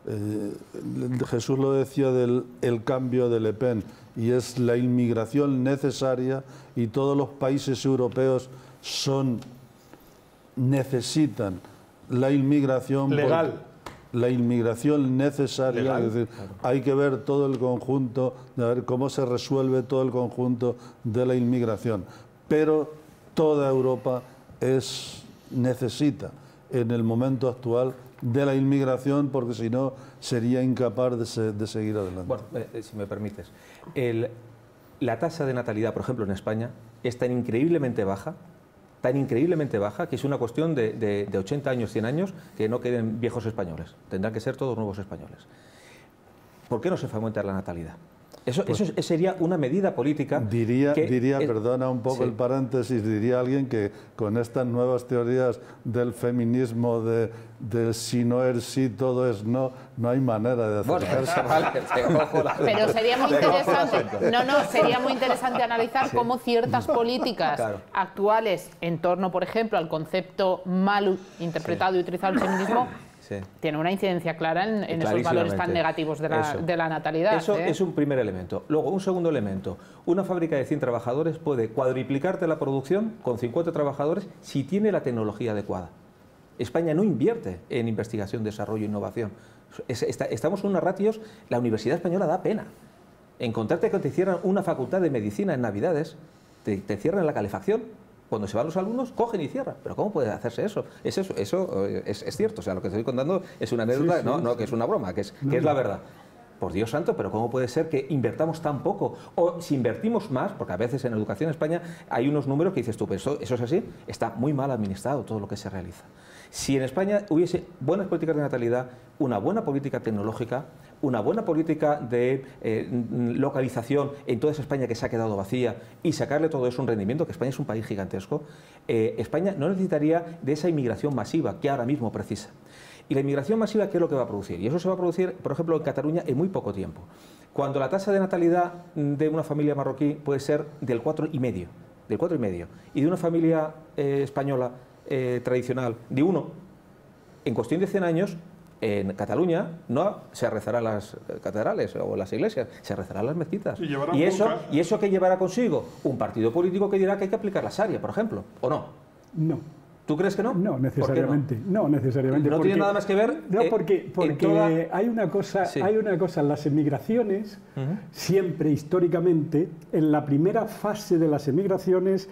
Jesús lo decía del cambio de Le Pen, y es la inmigración necesaria, y todos los países europeos necesitan la inmigración legal. La inmigración necesaria, Legal, es decir, claro. Hay que ver todo el conjunto, de ver cómo se resuelve todo el conjunto de la inmigración. Pero toda Europa necesita en el momento actual de la inmigración, porque si no sería incapaz de seguir adelante. Bueno, si me permites, la tasa de natalidad, por ejemplo, en España es tan increíblemente baja, que es una cuestión de 80 años, 100 años, que no queden viejos españoles. Tendrán que ser todos nuevos españoles. ¿Por qué no se fomenta la natalidad? Eso sería una medida política. Diría, perdona un poco el paréntesis, diría alguien que con estas nuevas teorías del feminismo, de si no es sí, todo es no, no hay manera de acercarse. Pero sería muy interesante, sería muy interesante analizar cómo ciertas políticas actuales en torno, por ejemplo, al concepto mal interpretado y utilizado del feminismo, tiene una incidencia clara en esos valores tan negativos de la natalidad. Eso es un primer elemento. Luego, un segundo elemento. Una fábrica de 100 trabajadores puede cuadriplicarte la producción con 50 trabajadores si tiene la tecnología adecuada. España no invierte en investigación, desarrollo e innovación. Estamos en unos ratios, la Universidad Española da pena. Encontrarte que te cierran una facultad de medicina en Navidades, te cierran la calefacción. Cuando se van los alumnos, cogen y cierran. ¿Pero cómo puede hacerse eso? Eso es cierto. O sea, lo que te estoy contando es una anécdota, que es una broma, que es la verdad. por Dios santo, pero ¿cómo puede ser que invertamos tan poco? O si invertimos más, porque a veces en educación en España hay unos números que dices tú, pero eso es así, está muy mal administrado todo lo que se realiza. Si en España hubiese buenas políticas de natalidad, una buena política tecnológica, una buena política de localización en toda esa España que se ha quedado vacía y sacarle todo eso un rendimiento, que España es un país gigantesco, España no necesitaría de esa inmigración masiva que ahora mismo precisa. Y la inmigración masiva, ¿qué es lo que va a producir? Y eso se va a producir, por ejemplo, en Cataluña en muy poco tiempo. Cuando la tasa de natalidad de una familia marroquí puede ser del 4,5, y de una familia española tradicional de 1, en cuestión de 100 años, en Cataluña no se rezarán las catedrales o las iglesias, se rezarán las mezquitas. ¿Y eso qué llevará consigo? Un partido político que dirá que hay que aplicar la Sharia, por ejemplo, ¿o no? No. ¿Tú crees que no? No, necesariamente. No necesariamente. No tiene nada más que ver. No, porque hay una cosa, en las emigraciones, siempre históricamente, en la primera fase de las emigraciones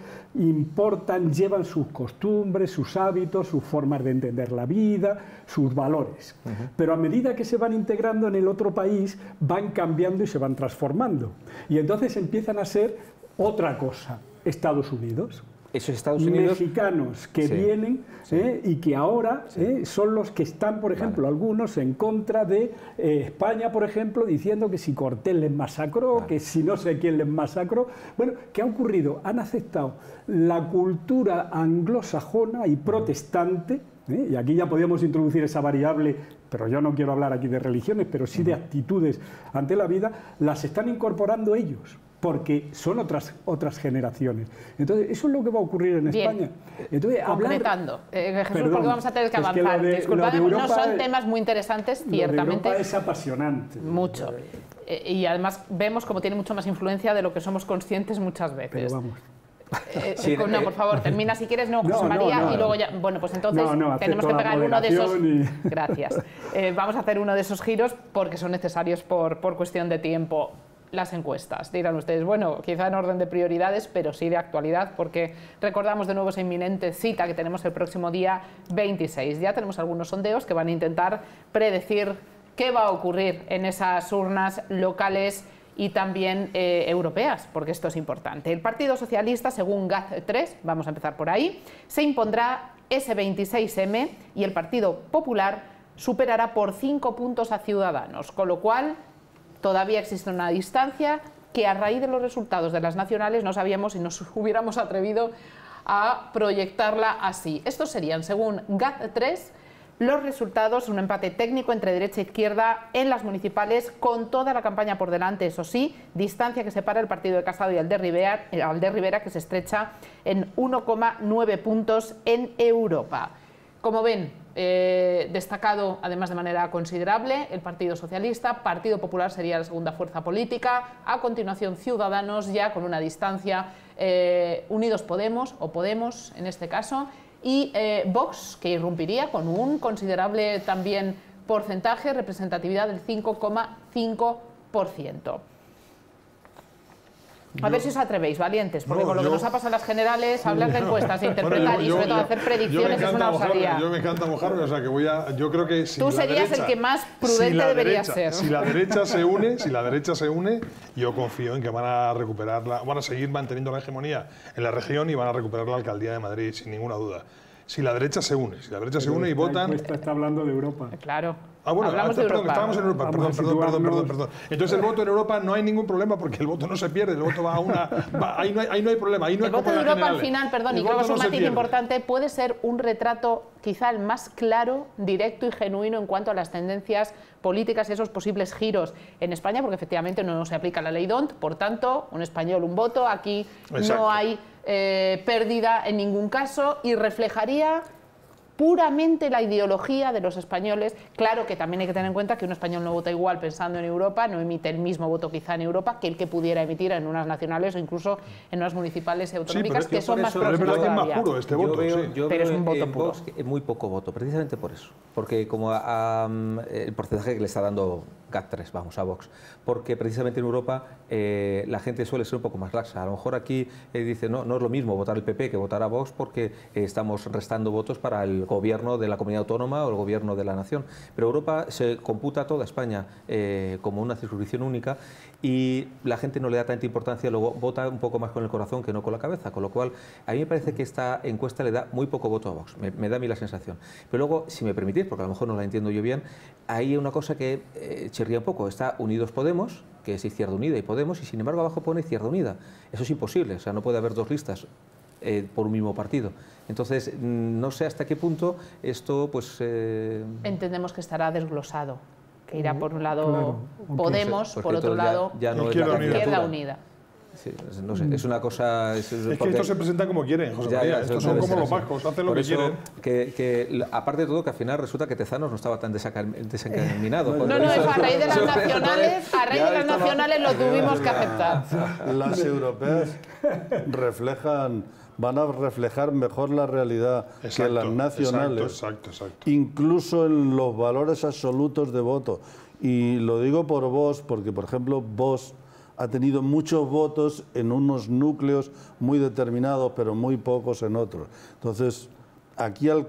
llevan sus costumbres, sus hábitos, sus formas de entender la vida, sus valores. Pero a medida que se van integrando en el otro país, van cambiando y se van transformando. Y entonces empiezan a ser otra cosa, Estados Unidos. Esos Estados Unidos mexicanos que vienen y que ahora son los que están, por ejemplo, algunos en contra de España, por ejemplo, diciendo que si Cortés les masacró, que si no sé quién les masacró. Bueno, ¿qué ha ocurrido? Han aceptado la cultura anglosajona y protestante, y aquí ya podíamos introducir esa variable, pero yo no quiero hablar aquí de religiones, pero sí de actitudes ante la vida, las están incorporando ellos, porque son otras generaciones. Entonces, eso es lo que va a ocurrir en España. Entonces, concretando, Jesús, porque vamos a tener que avanzar. Disculpadme, no son temas muy interesantes, ciertamente. Europa es apasionante. Mucho. Y además vemos como tiene mucho más influencia de lo que somos conscientes muchas veces. Pero vamos. No, por favor, termina si quieres, José María, y luego ya. Bueno, pues entonces tenemos que pegar uno de esos. Gracias. Vamos a hacer uno de esos giros porque son necesarios por cuestión de tiempo. Las encuestas, dirán ustedes, bueno, quizá en orden de prioridades, pero sí de actualidad, porque recordamos de nuevo esa inminente cita que tenemos el próximo día 26. Ya tenemos algunos sondeos que van a intentar predecir qué va a ocurrir en esas urnas locales y también europeas, porque esto es importante. El Partido Socialista, según GAZ3, vamos a empezar por ahí, se impondrá ese 26M y el Partido Popular superará por 5 puntos a Ciudadanos, con lo cual todavía existe una distancia que a raíz de los resultados de las nacionales no sabíamos si nos hubiéramos atrevido a proyectarla así. Estos serían, según GAZ3, los resultados, un empate técnico entre derecha e izquierda en las municipales, con toda la campaña por delante, eso sí, distancia que separa el partido de Casado y al de Rivera, que se estrecha en 1,9 puntos en Europa. Como ven, destacado además de manera considerable el Partido Socialista, Partido Popular sería la segunda fuerza política, a continuación Ciudadanos ya con una distancia, Unidos Podemos, o Podemos en este caso, y Vox, que irrumpiría con un considerable también porcentaje, representatividad del 5,5%. A ver si os atrevéis, valientes, porque con lo que nos ha pasado en las generales, hablar de encuestas, interpretar y sobre todo hacer predicciones es una osadía. Yo me encanta mojarme, o sea que yo creo que si tú serías el que más prudente debería ser. Si la derecha se une, yo confío en que van a recuperarla, van a seguir manteniendo la hegemonía en la región y van a recuperar la alcaldía de Madrid, sin ninguna duda. Si la derecha se une, y votan. La encuesta está hablando de Europa. Claro. Ah, bueno, hablamos de Europa. Estábamos en Europa. Perdón. Entonces el voto en Europa no hay ningún problema porque el voto no se pierde, el voto va a una. Ahí no hay problema. Ahí no el voto de Europa al final, perdón, y creo que es un matiz importante, puede ser un retrato quizá el más claro, directo y genuino en cuanto a las tendencias políticas y esos posibles giros en España, porque efectivamente no se aplica la ley D'Hondt, por tanto, un español, un voto, aquí no hay pérdida en ningún caso y reflejaría puramente la ideología de los españoles. Claro que también hay que tener en cuenta que un español no vota igual pensando en Europa, no emite el mismo voto quizá en Europa que el que pudiera emitir en unas nacionales o incluso en unas municipales y autonómicas que son más próximas todavía. Es más puro este voto, yo veo es un voto puro. Muy poco voto, precisamente por eso. Porque como el porcentaje que le está dando CAT3, vamos, a Vox. Porque precisamente en Europa la gente suele ser un poco más laxa. A lo mejor aquí dice, no es lo mismo votar el PP que votar a Vox porque estamos restando votos para el gobierno de la comunidad autónoma o el gobierno de la nación. Pero Europa se computa toda España como una circunscripción única y la gente no le da tanta importancia, luego vota un poco más con el corazón que no con la cabeza, con lo cual a mí me parece que esta encuesta le da muy poco voto a Vox, me da a mí la sensación. Pero luego, si me permitís, porque a lo mejor no la entiendo yo bien, hay una cosa que chirría un poco, está Unidos Podemos, que es Izquierda Unida y Podemos, y sin embargo abajo pone Izquierda Unida. Eso es imposible, o sea, no puede haber dos listas por un mismo partido. Entonces, no sé hasta qué punto esto, pues... Entendemos que estará desglosado, que irá por un lado Podemos, por otro lado Izquierda Unida. Sí, no sé, es una cosa... Es que estos se presentan como quieren, José María. Estos son como los vascos, hacen lo que quieren. Que, aparte de todo, que al final resulta que Tezanos no estaba tan desencaminado. No, eso a raíz de las nacionales, lo tuvimos que aceptar. Las europeas van a reflejar mejor la realidad que las nacionales, incluso en los valores absolutos de voto. Y lo digo por Vox, porque, por ejemplo, Vox ha tenido muchos votos en unos núcleos muy determinados, pero muy pocos en otros. Entonces, aquí al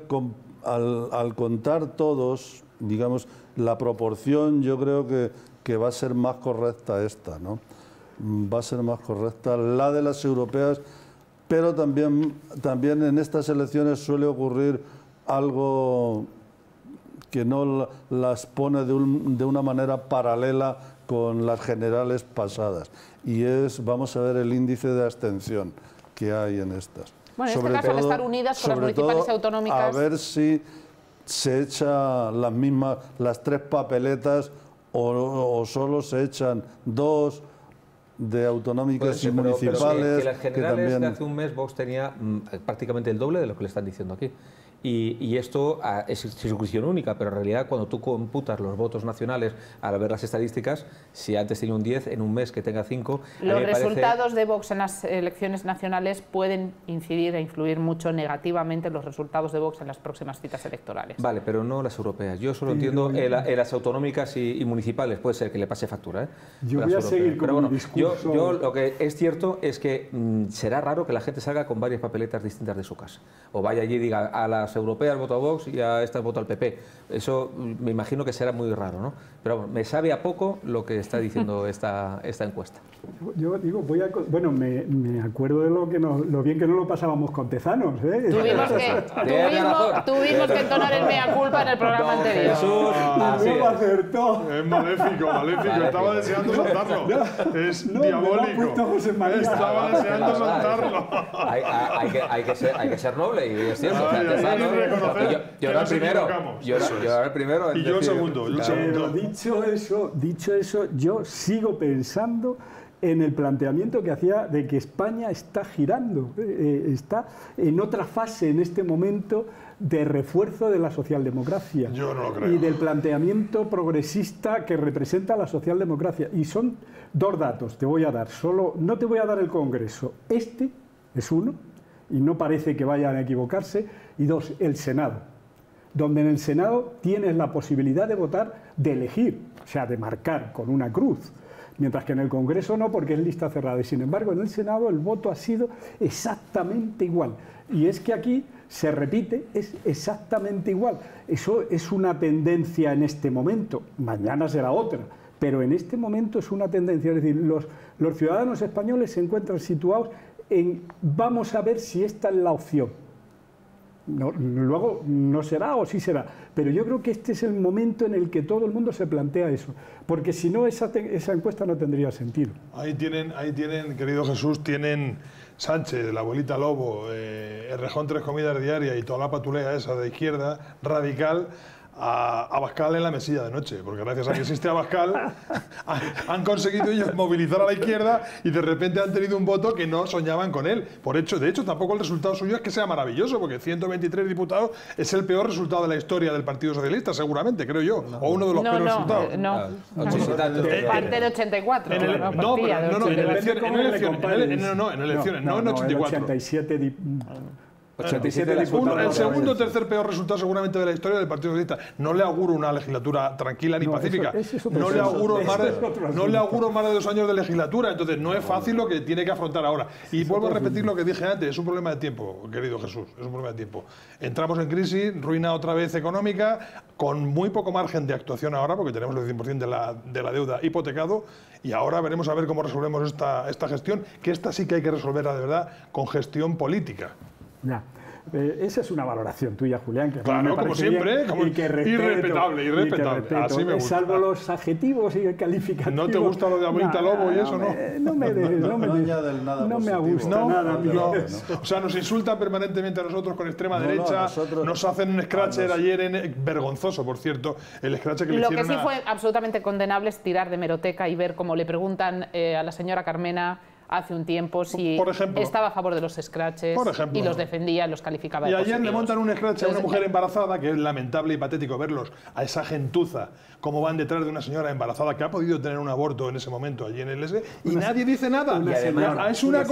contar todos, digamos, la proporción yo creo que va a ser más correcta esta, ¿no? Va a ser más correcta la de las europeas, pero también en estas elecciones suele ocurrir algo que no las pone de una manera paralela con las generales pasadas, y vamos a ver el índice de abstención que hay en estas. Bueno, en este caso, al estar unidas con las municipales y autonómicas... A ver si se echa las tres papeletas o solo se echan dos de autonómicas y municipales. Pero que las generales de hace un mes Vox tenía prácticamente el doble de lo que le están diciendo aquí. Y esto es circunscripción única, pero en realidad cuando tú computas los votos nacionales al ver las estadísticas, si antes tenía un 10, en un mes que tenga 5... Los resultados de Vox en las elecciones nacionales pueden incidir e influir mucho negativamente en los resultados de Vox en las próximas citas electorales. Vale, pero no las europeas. Yo solo entiendo en las autonómicas y municipales, puede ser que le pase factura, ¿eh? Yo voy a seguir con mi discurso. Yo lo que es cierto es que será raro que la gente salga con varias papeletas distintas de su casa. O vaya allí y diga, a las europeas voto a Vox y a estas voto al PP. Eso me imagino que será muy raro, ¿no? Pero bueno, me sabe a poco lo que está diciendo esta encuesta. Yo digo, bueno, me acuerdo de lo bien que no lo pasábamos con Tezanos, ¿eh? Tuvimos que entonar el mea culpa en el programa anterior. Jesús, luego acertó. Es maléfico. Estaba deseando soltarlo. Es diabólico. Estaba deseando soltarlo. Hay que ser noble, y es cierto. Yo era el primero. Y yo el segundo. Pero dicho eso, yo sigo pensando en el planteamiento que hacía de que España está girando, está en otra fase en este momento de refuerzo de la socialdemocracia. Yo no lo creo. Y del planteamiento progresista que representa la socialdemocracia. Y son dos datos, te voy a dar. No te voy a dar el Congreso. Este es uno, y no parece que vayan a equivocarse. Y dos, el Senado, donde en el Senado tienes la posibilidad de votar, de elegir, o sea, de marcar con una cruz, mientras que en el Congreso no, porque es lista cerrada. Y sin embargo, en el Senado el voto ha sido exactamente igual. Y es que aquí se repite, es exactamente igual. Eso es una tendencia en este momento, mañana será otra, pero en este momento es una tendencia. Es decir, los ciudadanos españoles se encuentran situados en vamos a ver si esta es la opción. No, luego no será o sí será, pero yo creo que este es el momento en el que todo el mundo se plantea eso, porque si no esa encuesta no tendría sentido. Ahí tienen, querido Jesús, tienen Sánchez, la abuelita Lobo, Errejón 3 comidas diarias y toda la patulea esa de izquierda radical a Abascal en la mesilla de noche, porque gracias a que existe Abascal han conseguido ellos movilizar a la izquierda y de repente han tenido un voto que no soñaban con él. De hecho, tampoco el resultado suyo es que sea maravilloso, porque 123 diputados es el peor resultado de la historia del Partido Socialista, seguramente, creo yo, o uno de los peores resultados. Parte de 84. En elecciones, no en 84. 87 diputados. El segundo o tercer peor resultado seguramente de la historia del Partido Socialista. No le auguro una legislatura tranquila ni pacífica. No le auguro más de 2 años de legislatura. Entonces no es fácil lo que tiene que afrontar ahora. Y vuelvo a repetir lo que dije antes. Es un problema de tiempo, querido Jesús. Es un problema de tiempo. Entramos en crisis, ruina otra vez económica, con muy poco margen de actuación ahora, porque tenemos el 100% de la deuda hipotecado. Y ahora veremos a ver cómo resolvemos esta gestión, que esta sí que hay que resolverla de verdad con gestión política. Ya. Esa es una valoración tuya, Julián, que claro, me como siempre, y que respeto, irrespetable. Así me gusta. Salvo los adjetivos y el calificativo. ¿No te gusta lo de abuelita lobo y eso, no? No me gusta nada. O sea, nos insultan permanentemente a nosotros con extrema derecha, nos hacen un scratcher ayer, vergonzoso, por cierto, el scratcher que le hicieron. Lo que sí fue absolutamente condenable es tirar de hemeroteca y ver cómo le preguntan a la señora Carmena hace un tiempo si estaba a favor de los scratches y los defendía, los calificaba de positivos. Y ayer le montan un scratch a una mujer Entonces, embarazada, que es lamentable y patético verlos, a esa gentuza, cómo van detrás de una señora embarazada que ha podido tener un aborto en ese momento allí en el S, y nadie dice nada. Y además, es una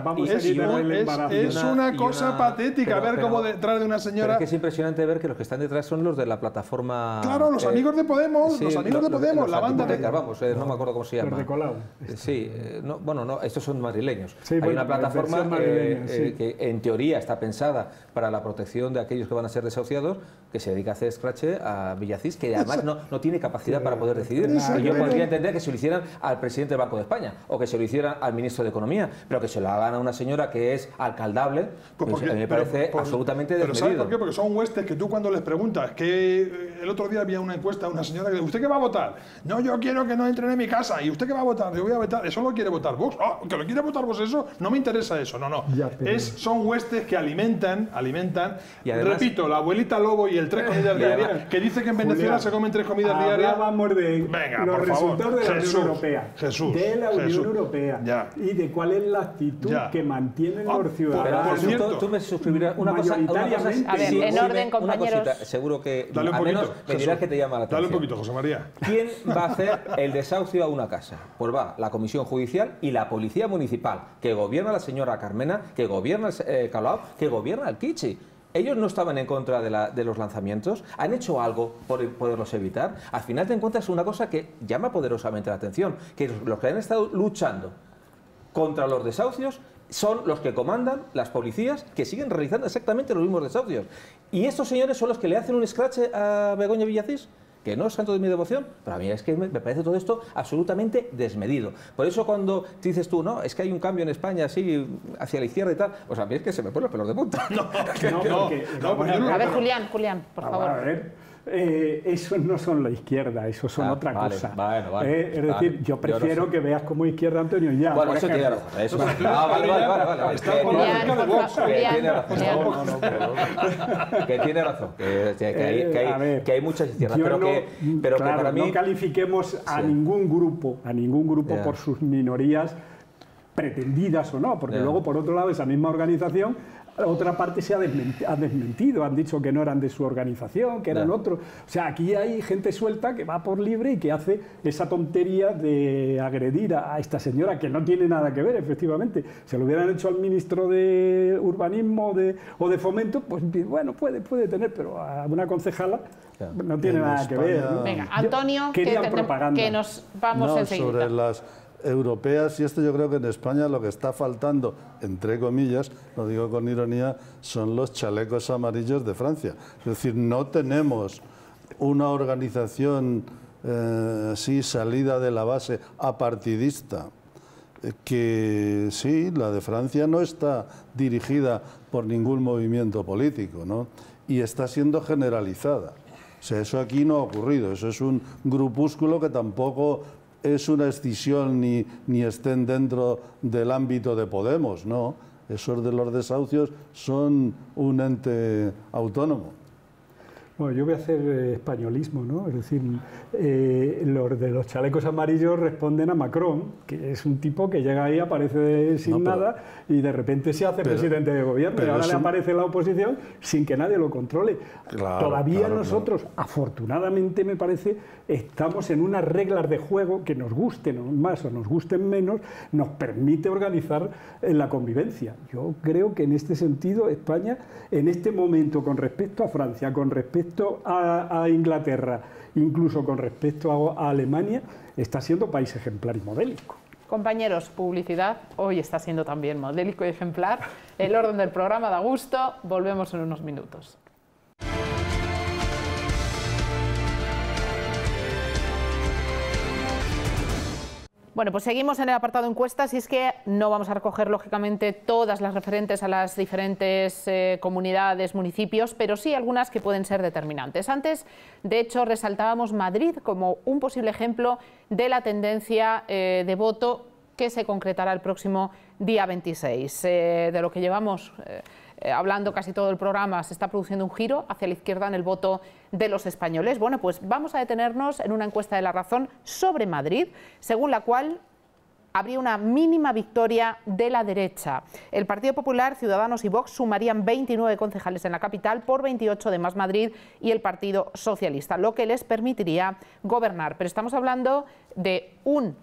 cosa patética ver cómo detrás de una señora... Pero es que es impresionante ver que los que están detrás son los de la plataforma... Claro, los amigos de Podemos, sí, los amigos de Podemos, la banda de... Vamos, no me acuerdo cómo se llama. Los de Colau. Sí, bueno, no, estos son madrileños. Sí, hay una plataforma sí. que en teoría está pensada para la protección de aquellos que van a ser desahuciados, que se dedica a hacer scratch a Villacís, que además no tiene capacidad para poder decidir. Y yo podría entender que se lo hicieran al presidente del Banco de España o que se lo hicieran al ministro de Economía, pero que se lo hagan a una señora que es alcaldable, me parece absolutamente desmedido. ¿Sabes por qué? Porque son huestes que tú cuando les preguntas, que el otro día había una encuesta a una señora que dice, ¿usted qué va a votar? No, yo quiero que no entren en mi casa. ¿Y usted qué va a votar? Yo voy a votar. ¿Eso lo quiere votar vos? ¿Que lo quiere votar vos eso? No me interesa eso. No. Son huestes que alimentan. Y además, repito, la abuelita lobo y el 3 comidas diarias, que dice que en Venezuela se comen 3 comidas diarias. Hablábamos de los resultados de la Unión Europea. De la Unión Europea. Y de cuál es la actitud que mantienen los ciudadanos. Tú me suscribirás una cosa. A ver, en orden, compañeros. Seguro que al menos me dirás que te llama la atención. Dale un poquito, José María. ¿Quién va a hacer el desahucio a una casa? Pues va la Comisión Judicial y la Policía Municipal, que gobierna la señora Carmena, que gobierna Colau, que gobierna el Kichi. Ellos no estaban en contra de los lanzamientos, han hecho algo por poderlos evitar. Al final te encuentras una cosa que llama poderosamente la atención, que los que han estado luchando contra los desahucios son los que comandan las policías que siguen realizando exactamente los mismos desahucios. Y estos señores son los que le hacen un scratch a Begoña Villacís, que no es santo de mi devoción, pero a mí es que me parece todo esto absolutamente desmedido. Por eso cuando dices tú, no, es que hay un cambio en España así, hacia la izquierda y tal, pues a mí es que se me ponen los pelos de punta. A ver, Julián, por favor. A ver. Esos no son la izquierda, esos son otra cosa. Es decir, yo prefiero que veas como izquierda Antonio ya. Bueno, eso tiene razón. Que tiene razón. Que hay muchas izquierdas. Pero que para mí... No califiquemos a ningún grupo por sus minorías pretendidas o no, porque luego, por otro lado, esa misma organización, otra parte se ha desmentido, han dicho que no eran de su organización, que eran otros. O sea, aquí hay gente suelta que va por libre y que hace esa tontería de agredir a esta señora, que no tiene nada que ver, efectivamente. Se lo hubieran hecho al ministro de Urbanismo o de Fomento, pues bueno, puede tener, pero a una concejala no tiene nada que ver, ¿no? Venga, Antonio, que nos vamos enseguida. Sobre las europeas, y esto yo creo que en España lo que está faltando, entre comillas, lo digo con ironía, son los chalecos amarillos de Francia. Es decir, no tenemos una organización salida de la base apartidista, que sí, la de Francia no está dirigida por ningún movimiento político, ¿no? Y está siendo generalizada. O sea, eso aquí no ha ocurrido, eso es un grupúsculo que tampoco es una escisión ni estén dentro del ámbito de Podemos, no. Esos de los desahucios son un ente autónomo. Bueno, yo voy a hacer españolismo, ¿no? Es decir, los de los chalecos amarillos responden a Macron, que es un tipo que llega ahí, aparece sin nada y de repente se hace presidente de gobierno y ahora le aparece la oposición sin que nadie lo controle. Todavía nosotros, afortunadamente me parece, estamos en unas reglas de juego que nos gusten más o nos gusten menos, nos permite organizar la convivencia. Yo creo que en este sentido España, en este momento, con respecto a Francia, con respecto a Inglaterra, incluso con respecto a Alemania, está siendo país ejemplar y modélico. Compañeros, publicidad hoy está siendo también modélico y ejemplar. El orden del programa da gusto. Volvemos en unos minutos. Bueno, pues seguimos en el apartado encuestas y es que no vamos a recoger, lógicamente, todas las referentes a las diferentes comunidades, municipios, pero sí algunas que pueden ser determinantes. Antes, de hecho, resaltábamos Madrid como un posible ejemplo de la tendencia de voto que se concretará el próximo día 26. De lo que llevamos hablando casi todo el programa, se está produciendo un giro hacia la izquierda en el voto de los españoles. Bueno, pues vamos a detenernos en una encuesta de La Razón sobre Madrid, según la cual habría una mínima victoria de la derecha. El Partido Popular, Ciudadanos y Vox sumarían 29 concejales en la capital por 28 de Más Madrid y el Partido Socialista, lo que les permitiría gobernar. Pero estamos hablando de un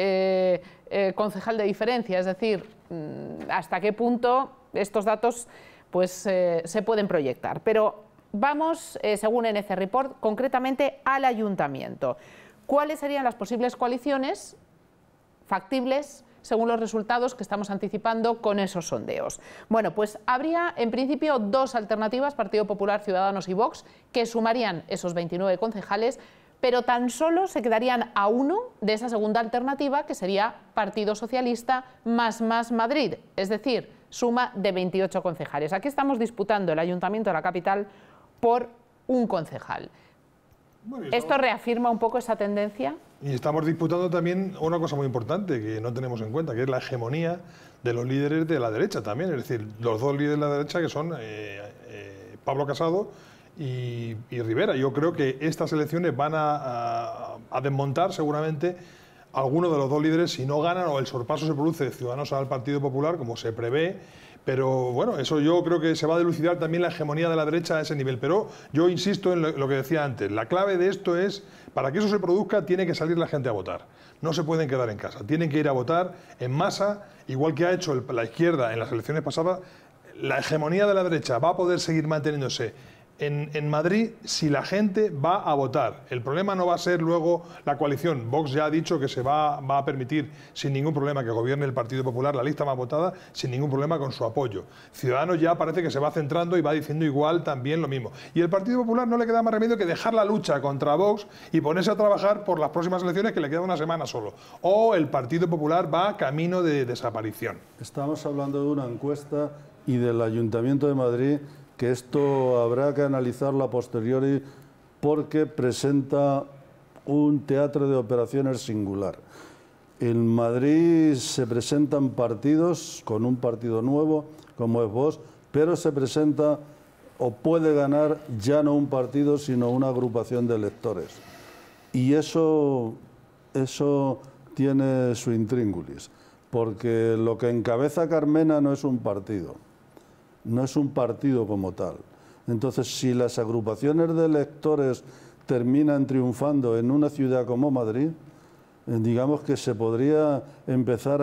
concejal de diferencia, es decir, hasta qué punto estos datos pues, se pueden proyectar. Pero vamos, según NC Report, concretamente al ayuntamiento. ¿Cuáles serían las posibles coaliciones factibles según los resultados que estamos anticipando con esos sondeos? Bueno, pues habría en principio dos alternativas, Partido Popular, Ciudadanos y Vox, que sumarían esos 29 concejales, pero tan solo se quedarían a uno de esa segunda alternativa, que sería Partido Socialista más Madrid, es decir, suma de 28 concejales. Aquí estamos disputando el Ayuntamiento de la capital por un concejal. Bueno, ¿esto reafirma un poco esa tendencia? Y estamos disputando también una cosa muy importante que no tenemos en cuenta, que es la hegemonía de los líderes de la derecha también. Es decir, los dos líderes de la derecha que son Pablo Casado y Rivera. Yo creo que estas elecciones van a desmontar seguramente algunos de los dos líderes si no ganan o el sorpaso se produce de Ciudadanos al Partido Popular, como se prevé. Pero bueno, eso yo creo que se va a dilucidar también la hegemonía de la derecha a ese nivel. Pero yo insisto en lo que decía antes, la clave de esto es, para que eso se produzca, tiene que salir la gente a votar. No se pueden quedar en casa, tienen que ir a votar en masa, igual que ha hecho la izquierda en las elecciones pasadas. La hegemonía de la derecha va a poder seguir manteniéndose en Madrid si la gente va a votar. El problema no va a ser luego la coalición. Vox ya ha dicho que se va a permitir sin ningún problema que gobierne el Partido Popular, la lista más votada, sin ningún problema con su apoyo. Ciudadanos ya parece que se va centrando y va diciendo igual también lo mismo. Y el Partido Popular no le queda más remedio que dejar la lucha contra Vox y ponerse a trabajar por las próximas elecciones, que le queda una semana solo. O el Partido Popular va camino de desaparición. Estamos hablando de una encuesta y del Ayuntamiento de Madrid, que esto habrá que analizarlo a posteriori porque presenta un teatro de operaciones singular. En Madrid se presentan partidos con un partido nuevo, como es Vox, pero se presenta o puede ganar ya no un partido, sino una agrupación de electores. Y eso tiene su intríngulis, porque lo que encabeza Carmena no es un partido. No es un partido como tal. Entonces, si las agrupaciones de electores terminan triunfando en una ciudad como Madrid, digamos que se podría empezar a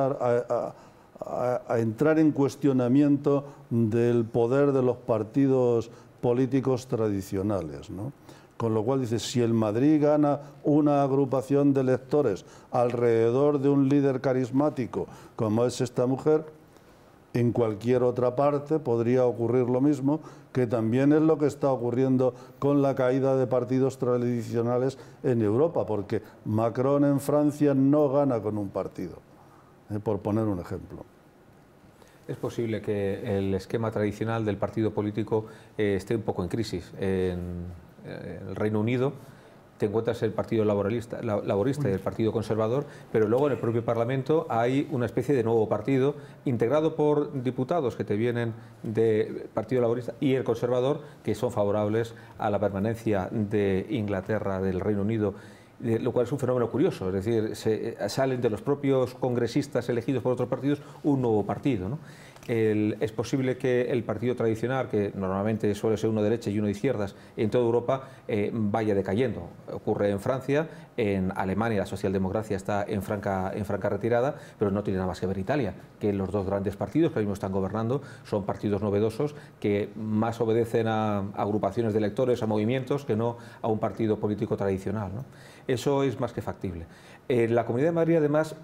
entrar en cuestionamiento del poder de los partidos políticos tradicionales, ¿no? Con lo cual dice, si el Madrid gana una agrupación de electores alrededor de un líder carismático como es esta mujer, en cualquier otra parte podría ocurrir lo mismo, que también es lo que está ocurriendo con la caída de partidos tradicionales en Europa, porque Macron en Francia no gana con un partido, por poner un ejemplo. Es posible que el esquema tradicional del partido político esté un poco en crisis. En el Reino Unido te encuentras el Partido Laborista y el Partido Conservador, pero luego en el propio Parlamento hay una especie de nuevo partido integrado por diputados que te vienen del Partido Laborista y el Conservador, que son favorables a la permanencia de Inglaterra, del Reino Unido, lo cual es un fenómeno curioso, es decir, salen de los propios congresistas elegidos por otros partidos un nuevo partido, ¿no? Es posible que el partido tradicional, que normalmente suele ser uno de derecha y uno de izquierdas, en toda Europa vaya decayendo. Ocurre en Francia, en Alemania la socialdemocracia está en franca retirada, pero no tiene nada más que ver Italia, que los dos grandes partidos que ahora mismo están gobernando son partidos novedosos que más obedecen a agrupaciones de electores, a movimientos, que no a un partido político tradicional, ¿no? Eso es más que factible. En la Comunidad de Madrid, además,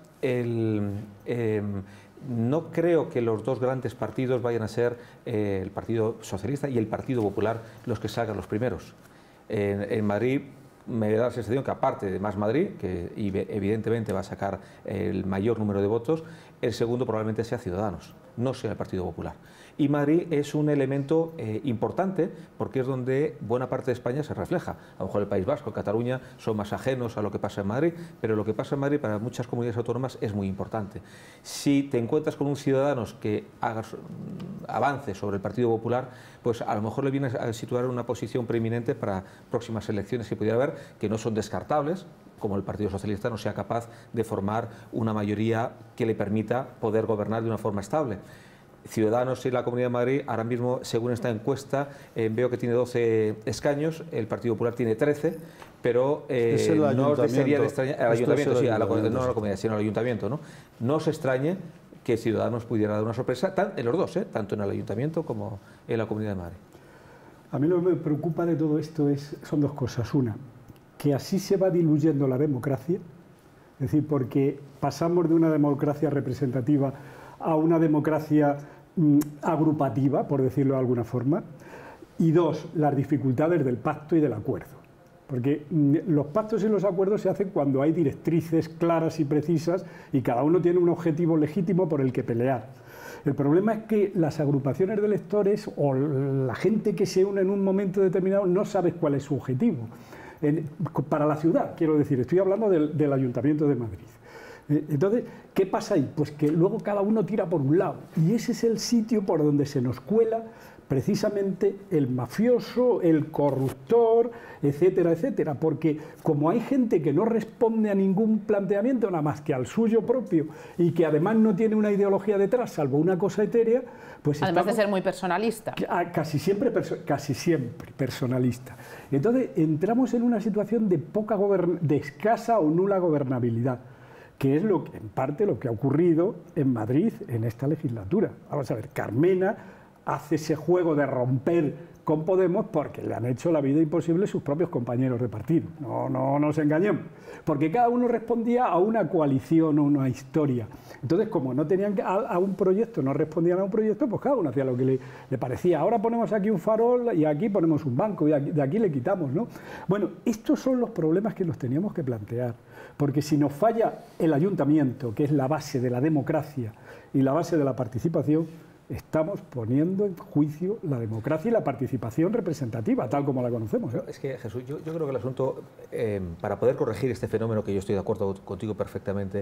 no creo que los dos grandes partidos vayan a ser el Partido Socialista y el Partido Popular los que salgan los primeros. En Madrid me da la sensación que, aparte de Más Madrid, que evidentemente va a sacar el mayor número de votos, el segundo probablemente sea Ciudadanos, no sea el Partido Popular. Y Madrid es un elemento importante porque es donde buena parte de España se refleja. A lo mejor el País Vasco, Cataluña son más ajenos a lo que pasa en Madrid, pero lo que pasa en Madrid para muchas comunidades autónomas es muy importante. Si te encuentras con un Ciudadanos que haga avance sobre el Partido Popular, pues a lo mejor le viene a situar en una posición preeminente para próximas elecciones que pudiera haber, que no son descartables, como el Partido Socialista no sea capaz de formar una mayoría que le permita poder gobernar de una forma estable. Ciudadanos y la Comunidad de Madrid, ahora mismo, según esta encuesta, veo que tiene 12 escaños, el Partido Popular tiene 13, pero no os sería de extrañar, al ayuntamiento, sí, no a la comunidad, sino al ayuntamiento, ¿no? No os extrañe que Ciudadanos pudiera dar una sorpresa, en los dos, tanto en el ayuntamiento como en la Comunidad de Madrid. A mí lo que me preocupa de todo esto son dos cosas. Una, que así se va diluyendo la democracia, es decir, porque pasamos de una democracia representativa a una democracia agrupativa, por decirlo de alguna forma, y dos, las dificultades del pacto y del acuerdo. Porque los pactos y los acuerdos se hacen cuando hay directrices claras y precisas y cada uno tiene un objetivo legítimo por el que pelear. El problema es que las agrupaciones de electores o la gente que se une en un momento determinado no sabe cuál es su objetivo. Para la ciudad, quiero decir, estoy hablando del Ayuntamiento de Madrid. Entonces, ¿qué pasa ahí? Pues que luego cada uno tira por un lado y ese es el sitio por donde se nos cuela precisamente el mafioso, el corruptor, etcétera, etcétera, porque como hay gente que no responde a ningún planteamiento nada más que al suyo propio y que además no tiene una ideología detrás, salvo una cosa etérea, pues además de ser muy personalista. Casi siempre personalista. Entonces entramos en una situación de escasa o nula gobernabilidad, que es en parte lo que ha ocurrido en Madrid en esta legislatura. Vamos a ver, Carmena hace ese juego de romper con Podemos porque le han hecho la vida imposible sus propios compañeros de partido. No nos engañemos, porque cada uno respondía a una coalición o una historia. Entonces, como no tenían a un proyecto, no respondían a un proyecto, pues cada uno hacía lo que le parecía. Ahora ponemos aquí un farol y aquí ponemos un banco y de aquí le quitamos, ¿no? Bueno, estos son los problemas que nos teníamos que plantear, porque si nos falla el ayuntamiento, que es la base de la democracia y la base de la participación, estamos poniendo en juicio la democracia y la participación representativa, tal como la conocemos. Es que, Jesús, yo creo que el asunto, para poder corregir este fenómeno, que yo estoy de acuerdo contigo perfectamente,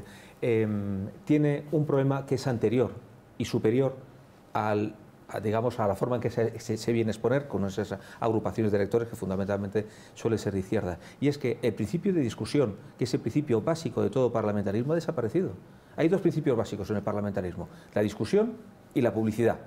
tiene un problema que es anterior y superior digamos, a la forma en que se viene a exponer con esas agrupaciones de electores que fundamentalmente suele ser de izquierda. Y es que el principio de discusión, que es el principio básico de todo parlamentarismo, ha desaparecido. Hay dos principios básicos en el parlamentarismo: la discusión y la publicidad.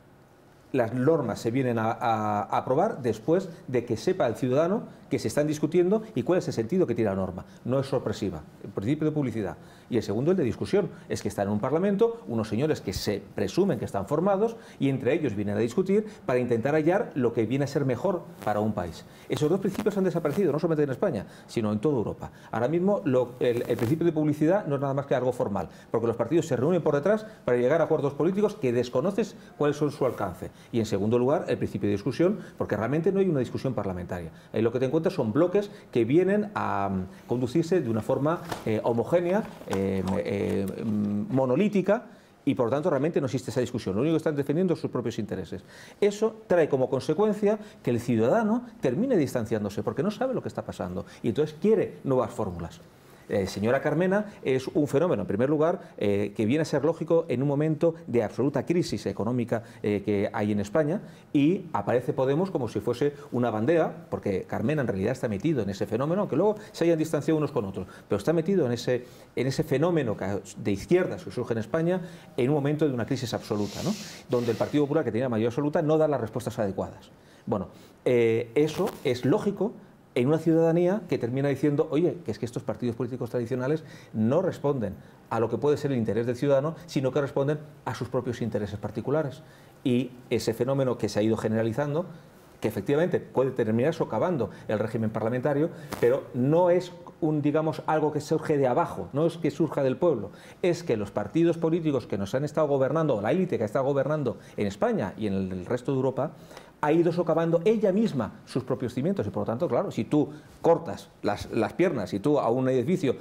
Las normas se vienen a aprobar después de que sepa el ciudadano que se están discutiendo y cuál es el sentido que tiene la norma. No es sorpresiva. El principio de publicidad. Y el segundo, el de discusión, es que están en un parlamento unos señores que se presumen que están formados y entre ellos vienen a discutir para intentar hallar lo que viene a ser mejor para un país. Esos dos principios han desaparecido, no solamente en España, sino en toda Europa. Ahora mismo el principio de publicidad no es nada más que algo formal, porque los partidos se reúnen por detrás para llegar a acuerdos políticos que desconoces cuáles son su alcance. Y en segundo lugar, el principio de discusión, porque realmente no hay una discusión parlamentaria. Ahí lo que te encuentras son bloques que vienen a conducirse de una forma homogénea, monolítica, y por lo tanto realmente no existe esa discusión, lo único que están defendiendo es sus propios intereses. Eso trae como consecuencia que el ciudadano termine distanciándose porque no sabe lo que está pasando y entonces quiere nuevas fórmulas. Señora Carmena, es un fenómeno, en primer lugar, que viene a ser lógico en un momento de absoluta crisis económica que hay en España, y aparece Podemos como si fuese una bandera, porque Carmena en realidad está metido en ese fenómeno, aunque luego se hayan distanciado unos con otros, pero está metido en ese fenómeno de izquierdas que surge en España en un momento de una crisis absoluta, ¿no? Donde el Partido Popular, que tenía mayoría absoluta, no da las respuestas adecuadas. Bueno, eso es lógico en una ciudadanía que termina diciendo, oye, que es que estos partidos políticos tradicionales no responden a lo que puede ser el interés del ciudadano, sino que responden a sus propios intereses particulares. Y ese fenómeno que se ha ido generalizando, que efectivamente puede terminar socavando el régimen parlamentario, pero no es digamos, algo que surge de abajo, no es que surja del pueblo, es que los partidos políticos que nos han estado gobernando, o la élite que ha estado gobernando en España y en el resto de Europa, ha ido socavando ella misma sus propios cimientos y por lo tanto, claro, si tú cortas las piernas, si tú a un edificio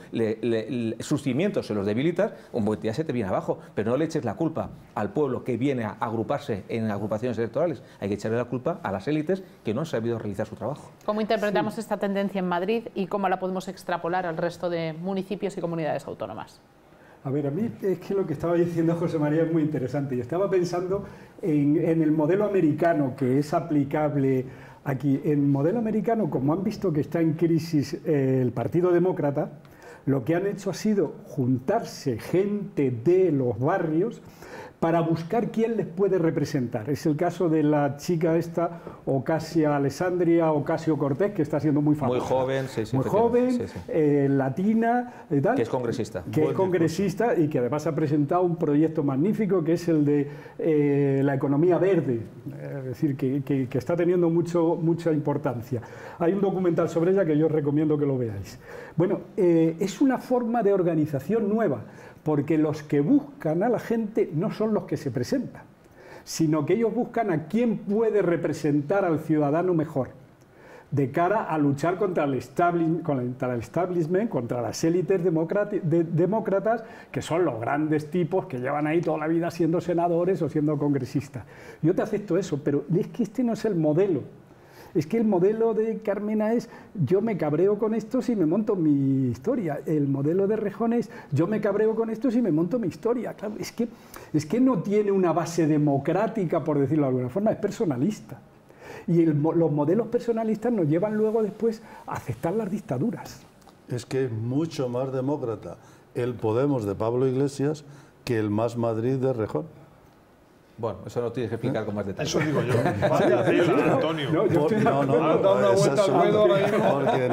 sus cimientos se los debilitas, un buen día se te viene abajo, pero no le eches la culpa al pueblo que viene a agruparse en agrupaciones electorales, hay que echarle la culpa a las élites que no han sabido realizar su trabajo. ¿Cómo interpretamos esta tendencia en Madrid y cómo la podemos extrapolar al resto de municipios y comunidades autónomas? A ver, a mí es que lo que estaba diciendo José María es muy interesante. Yo estaba pensando en el modelo americano que es aplicable aquí. En el modelo americano, como han visto que está en crisis el Partido Demócrata, lo que han hecho ha sido juntarse gente de los barrios para buscar quién les puede representar. Es el caso de la chica esta, Ocasia Alessandria Ocasio-Cortez, que está siendo muy famosa. Muy joven, sí, muy joven, sí, sí. Latina y tal. Que es congresista. Que es congresista y que además ha presentado un proyecto magnífico que es el de la economía verde. Es decir, que está teniendo mucha importancia. Hay un documental sobre ella que yo os recomiendo que lo veáis. Bueno, es una forma de organización nueva, porque los que buscan a la gente no son los que se presentan, sino que ellos buscan a quién puede representar al ciudadano mejor, de cara a luchar contra el establishment, contra las élites demócratas, que son los grandes tipos que llevan ahí toda la vida siendo senadores o siendo congresistas. Yo te acepto eso, pero es que este no es el modelo. Es que el modelo de Carmena es, yo me cabreo con estos y me monto mi historia. El modelo de Rejón es, yo me cabreo con estos y me monto mi historia. Claro, es que no tiene una base democrática, por decirlo de alguna forma, es personalista. Y los modelos personalistas nos llevan luego después a aceptar las dictaduras. Es que es mucho más demócrata el Podemos de Pablo Iglesias que el Más Madrid de Rejón. Bueno, eso lo tienes que explicar con más detalle. Eso digo yo. Vaya tela, Antonio. No, has dado una vuelta al ruedo ahora mismo. Porque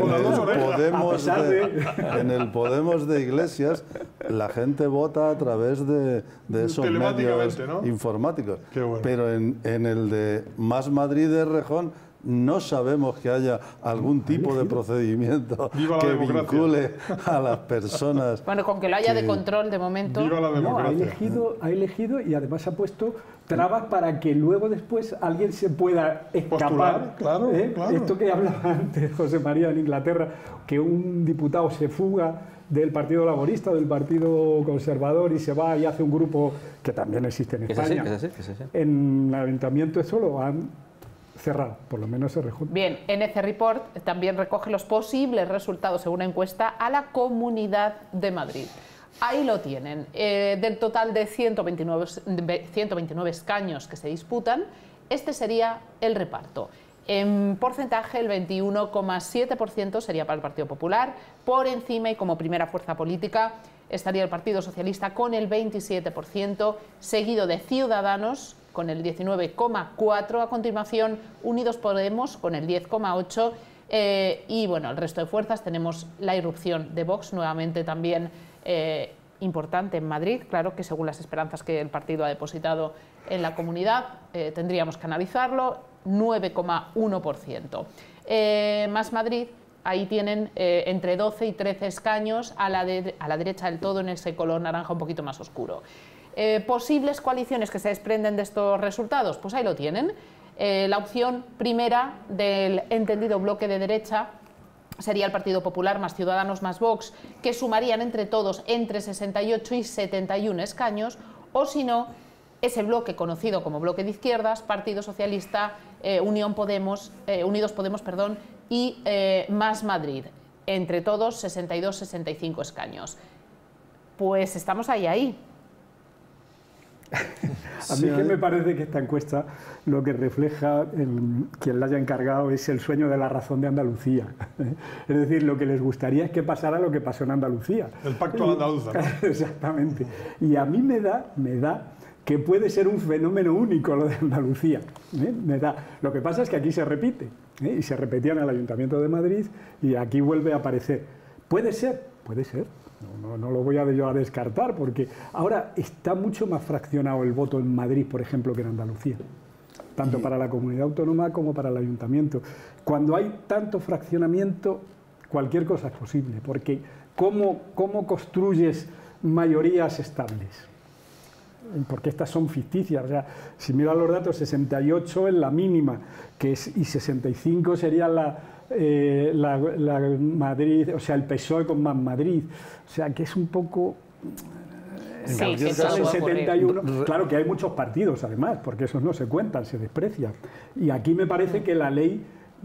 en el Podemos de Iglesias la gente vota a través de esos medios, ¿no?, informáticos. Bueno. Pero en el de Más Madrid de Rejón no sabemos que haya algún tipo de procedimiento que vincule a las personas. Bueno, con que lo haya de control de momento. Viva la democracia. Ha elegido y además ha puesto trabas para que luego después alguien se pueda escapar. Claro. Esto que hablaba antes José María en Inglaterra, que un diputado se fuga del Partido Laborista, del Partido Conservador y se va y hace un grupo que también existe en España. ¿Es así? En el Ayuntamiento eso lo han cerrado, por lo menos se rejunta. Bien, NC Report también recoge los posibles resultados según una encuesta a la Comunidad de Madrid. Ahí lo tienen. Del total de 129 escaños que se disputan, este sería el reparto. En porcentaje, el 21,7% sería para el Partido Popular. Por encima y como primera fuerza política estaría el Partido Socialista con el 27%, seguido de Ciudadanos con el 19,4%, a continuación Unidos Podemos con el 10,8%, y bueno, el resto de fuerzas tenemos la irrupción de Vox, nuevamente también importante en Madrid, claro que según las esperanzas que el partido ha depositado en la comunidad, tendríamos que analizarlo, 9,1%. Más Madrid, ahí tienen entre 12 y 13 escaños a la derecha del todo, en ese color naranja un poquito más oscuro. Posibles coaliciones que se desprenden de estos resultados, pues ahí lo tienen. La opción primera del entendido bloque de derecha sería el Partido Popular más Ciudadanos más Vox, que sumarían entre todos entre 68 y 71 escaños, o si no, ese bloque conocido como bloque de izquierdas, Partido Socialista, Unidos Podemos, y Más Madrid, entre todos 62-65 escaños. Pues estamos ahí. A mí que me parece que esta encuesta lo que refleja, quien la haya encargado, es el sueño de la razón de Andalucía. Es decir, lo que les gustaría es que pasara lo que pasó en Andalucía. El pacto andaluza, ¿no? Exactamente. Y a mí me da que puede ser un fenómeno único lo de Andalucía. Me da. Lo que pasa es que aquí se repite, y se repetía en el Ayuntamiento de Madrid, y aquí vuelve a aparecer. Puede ser. No lo voy a descartar, porque ahora está mucho más fraccionado el voto en Madrid, por ejemplo, que en Andalucía, tanto para la comunidad autónoma como para el ayuntamiento. Cuando hay tanto fraccionamiento, cualquier cosa es posible, porque ¿cómo construyes mayorías estables? Porque estas son ficticias. O sea, si miras los datos, 68 es la mínima, y 65 sería la Madrid, o sea, el PSOE con Más Madrid. O sea, que es un poco... Sí, sí, 71, claro que hay muchos partidos, además, porque esos no se cuentan, se desprecian. Y aquí me parece que la ley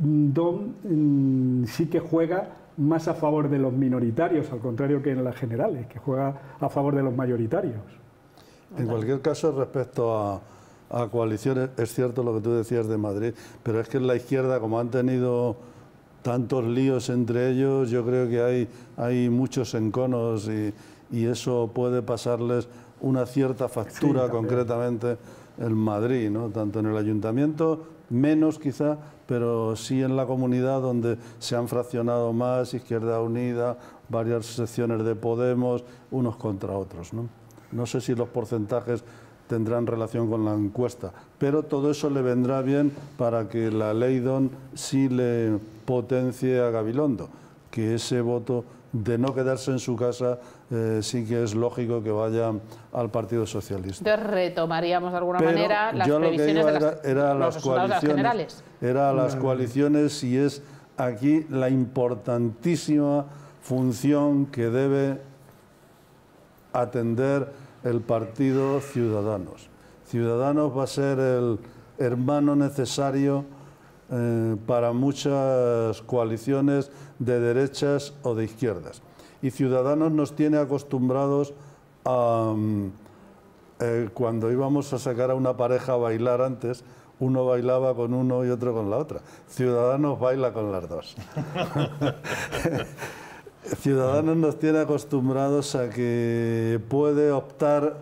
sí que juega más a favor de los minoritarios, al contrario que en las generales, que juega a favor de los mayoritarios. En cualquier caso, respecto a coaliciones, es cierto lo que tú decías de Madrid, pero es que en la izquierda, como han tenido tantos líos entre ellos, yo creo que hay muchos enconos y eso puede pasarles una cierta factura, sí, concretamente en Madrid, ¿no? Tanto en el ayuntamiento, menos quizá, pero sí en la comunidad donde se han fraccionado más, Izquierda Unida, varias secciones de Podemos, unos contra otros, ¿no? No sé si los porcentajes tendrán relación con la encuesta, pero todo eso le vendrá bien para que la ley DON sí le potencie a Gabilondo, que ese voto de no quedarse en su casa sí que es lógico que vaya al Partido Socialista. Entonces retomaríamos de alguna manera las previsiones de los resultados de las generales. Era las coaliciones, y es aquí la importantísima función que debe atender el partido Ciudadanos. Ciudadanos va a ser el hermano necesario para muchas coaliciones de derechas o de izquierdas. Y Ciudadanos nos tiene acostumbrados a, cuando íbamos a sacar a una pareja a bailar antes, uno bailaba con uno y otro con la otra. Ciudadanos baila con las dos. Ciudadanos nos tiene acostumbrados a que puede optar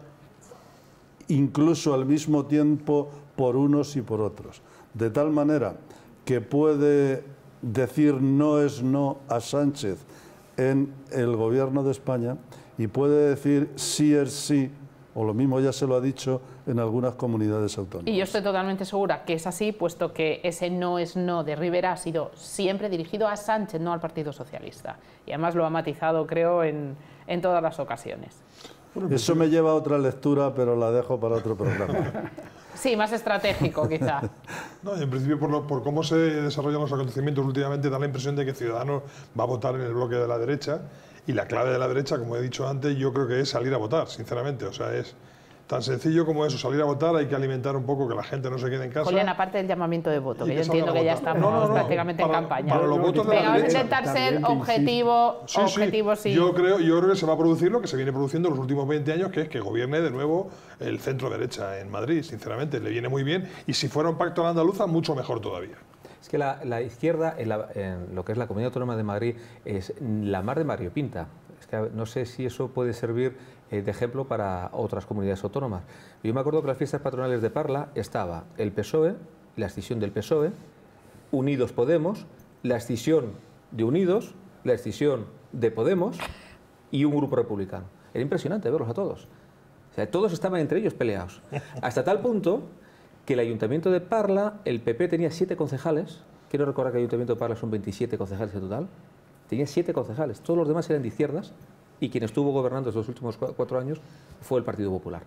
incluso al mismo tiempo por unos y por otros. De tal manera que puede decir no es no a Sánchez en el gobierno de España y puede decir sí es sí, o lo mismo ya se lo ha dicho en algunas comunidades autónomas. Y yo estoy totalmente segura que es así, puesto que ese no es no de Rivera ha sido siempre dirigido a Sánchez, no al Partido Socialista. Y además lo ha matizado, creo, en todas las ocasiones. Eso me lleva a otra lectura, pero la dejo para otro programa. Sí, más estratégico, quizá. No, en principio, por cómo se desarrollan los acontecimientos últimamente, da la impresión de que Ciudadanos va a votar en el bloque de la derecha, y la clave de la derecha, como he dicho antes, yo creo que es salir a votar, sinceramente. O sea, es tan sencillo como eso, salir a votar. Hay que alimentar un poco que la gente no se quede en casa. Julián, aparte del llamamiento de voto, que yo entiendo que ya estamos prácticamente en campaña. Para los votos de la vamos a derecha. intentar ser objetivo, sí. Yo creo que se va a producir lo que se viene produciendo en los últimos 20 años, que es que gobierne de nuevo el centro-derecha en Madrid, sinceramente. Le viene muy bien, y si fuera un pacto a la andaluza, mucho mejor todavía. Es que la izquierda, en lo que es la Comunidad Autónoma de Madrid, es la mar de variopinta. Es que no sé si eso puede servir de ejemplo para otras comunidades autónomas. Yo me acuerdo que las fiestas patronales de Parla estaba el PSOE, la escisión del PSOE, Unidos Podemos, la escisión de Unidos, la escisión de Podemos y un grupo republicano. Era impresionante verlos a todos. O sea, todos estaban entre ellos peleados. Hasta tal punto que el Ayuntamiento de Parla, el PP tenía 7 concejales. Quiero recordar que el Ayuntamiento de Parla son 27 concejales en total. Tenía 7 concejales. Todos los demás eran de izquierdas, y quien estuvo gobernando estos últimos 4 años fue el Partido Popular.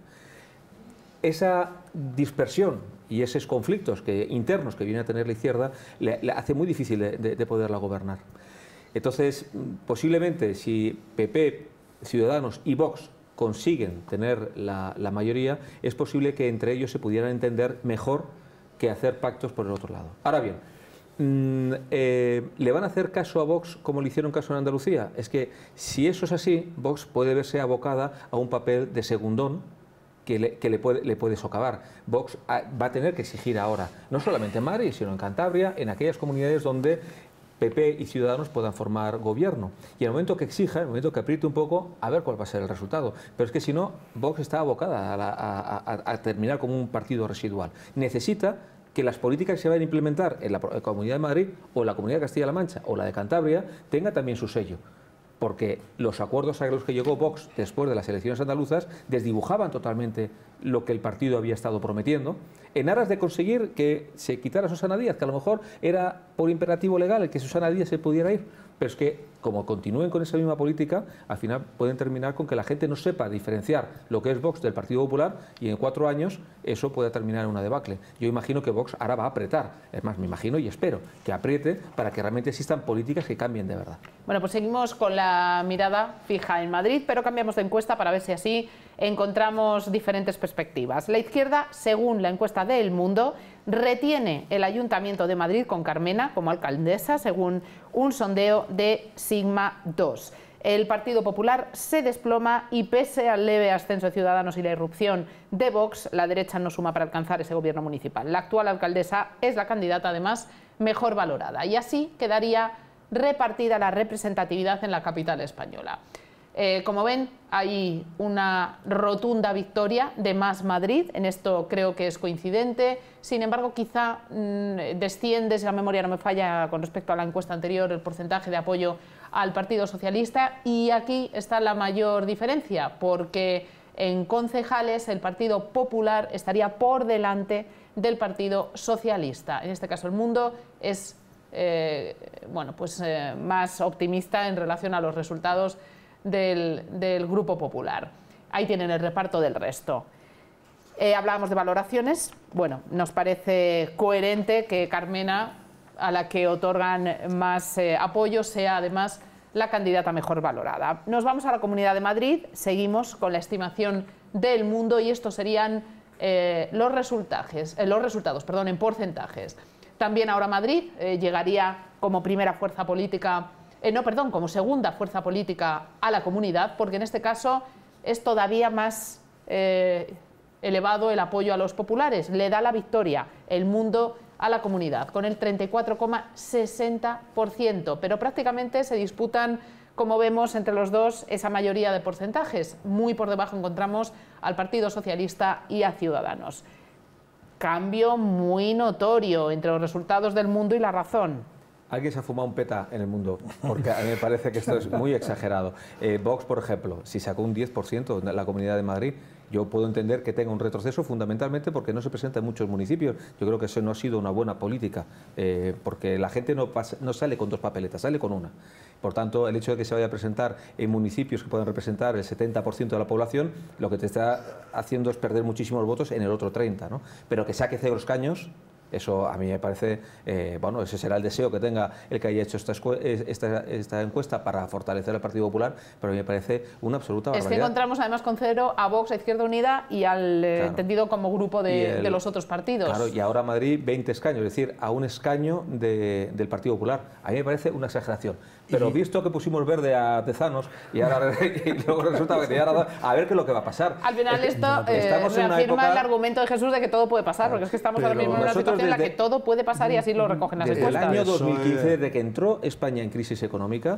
Esa dispersión y esos conflictos internos que viene a tener la izquierda le hace muy difícil de poderla gobernar. Entonces, posiblemente, si PP, Ciudadanos y Vox consiguen tener la mayoría, es posible que entre ellos se pudieran entender mejor que hacer pactos por el otro lado. Ahora bien, ¿le van a hacer caso a Vox como le hicieron caso en Andalucía? Es que si eso es así, Vox puede verse abocada a un papel de segundón que le puede socavar. Vox va a tener que exigir ahora, no solamente en Madrid, sino en Cantabria, en aquellas comunidades donde PP y Ciudadanos puedan formar gobierno. Y en el momento que exija, en el momento que apriete un poco, a ver cuál va a ser el resultado. Pero es que si no, Vox está abocada a terminar como un partido residual. Necesita que las políticas que se vayan a implementar en la Comunidad de Madrid o en la Comunidad de Castilla-La Mancha o la de Cantabria tenga también su sello. Porque los acuerdos a los que llegó Vox después de las elecciones andaluzas desdibujaban totalmente lo que el partido había estado prometiendo, en aras de conseguir que se quitara Susana Díaz, que a lo mejor era por imperativo legal el que Susana Díaz se pudiera ir, pero es que como continúen con esa misma política, al final pueden terminar con que la gente no sepa diferenciar lo que es Vox del Partido Popular y en 4 años eso puede terminar en una debacle. Yo imagino que Vox ahora va a apretar, es más, me imagino y espero que apriete para que realmente existan políticas que cambien de verdad. Bueno, pues seguimos con la mirada fija en Madrid, pero cambiamos de encuesta para ver si así encontramos diferentes perspectivas. La izquierda, según la encuesta de El Mundo, retiene el Ayuntamiento de Madrid con Carmena como alcaldesa, según un sondeo de Sigma 2. El Partido Popular se desploma y pese al leve ascenso de Ciudadanos y la irrupción de Vox, la derecha no suma para alcanzar ese gobierno municipal. La actual alcaldesa es la candidata, además, mejor valorada y así quedaría repartida la representatividad en la capital española. Como ven, hay una rotunda victoria de Más Madrid, en esto creo que es coincidente, sin embargo quizá desciende, si la memoria no me falla con respecto a la encuesta anterior, el porcentaje de apoyo al Partido Socialista y aquí está la mayor diferencia, porque en concejales el Partido Popular estaría por delante del Partido Socialista. En este caso El Mundo es más optimista en relación a los resultados del Grupo Popular. Ahí tienen el reparto del resto. Hablábamos de valoraciones. Bueno, nos parece coherente que Carmena, a la que otorgan más apoyo, sea además la candidata mejor valorada. Nos vamos a la Comunidad de Madrid, seguimos con la estimación del Mundo y estos serían los resultados en porcentajes. También ahora Madrid llegaría como primera fuerza política como segunda fuerza política a la comunidad, porque en este caso es todavía más elevado el apoyo a los populares. Le da la victoria El Mundo a la comunidad, con el 34,60%, pero prácticamente se disputan, como vemos, entre los dos esa mayoría de porcentajes. Muy por debajo encontramos al Partido Socialista y a Ciudadanos. Cambio muy notorio entre los resultados del Mundo y La Razón. Alguien se ha fumado un peta en El Mundo, porque a mí me parece que esto es muy exagerado. Vox, por ejemplo, si sacó un 10% en la Comunidad de Madrid, yo puedo entender que tenga un retroceso fundamentalmente porque no se presenta en muchos municipios. Yo creo que eso no ha sido una buena política, porque la gente no sale con 2 papeletas, sale con una. Por tanto, el hecho de que se vaya a presentar en municipios que pueden representar el 70% de la población, lo que te está haciendo es perder muchísimos votos en el otro 30%, ¿no? Pero que saque 0 escaños, eso a mí me parece, ese será el deseo que tenga el que haya hecho esta encuesta para fortalecer al Partido Popular, pero a mí me parece una absoluta barbaridad. Es que encontramos además con 0 a Vox, a Izquierda Unida y al entendido como grupo de los otros partidos. Claro, y ahora Madrid 20 escaños, es decir, a un escaño del Partido Popular. A mí me parece una exageración. Pero visto que pusimos verde a Tezanos y luego resulta que ahora a ver qué es lo que va a pasar. Al final esto reafirma el argumento de Jesús de que todo puede pasar, porque es que estamos ahora mismo en una situación en la que todo puede pasar y así lo recogen las encuestas. Desde el año 2015, desde que entró España en crisis económica,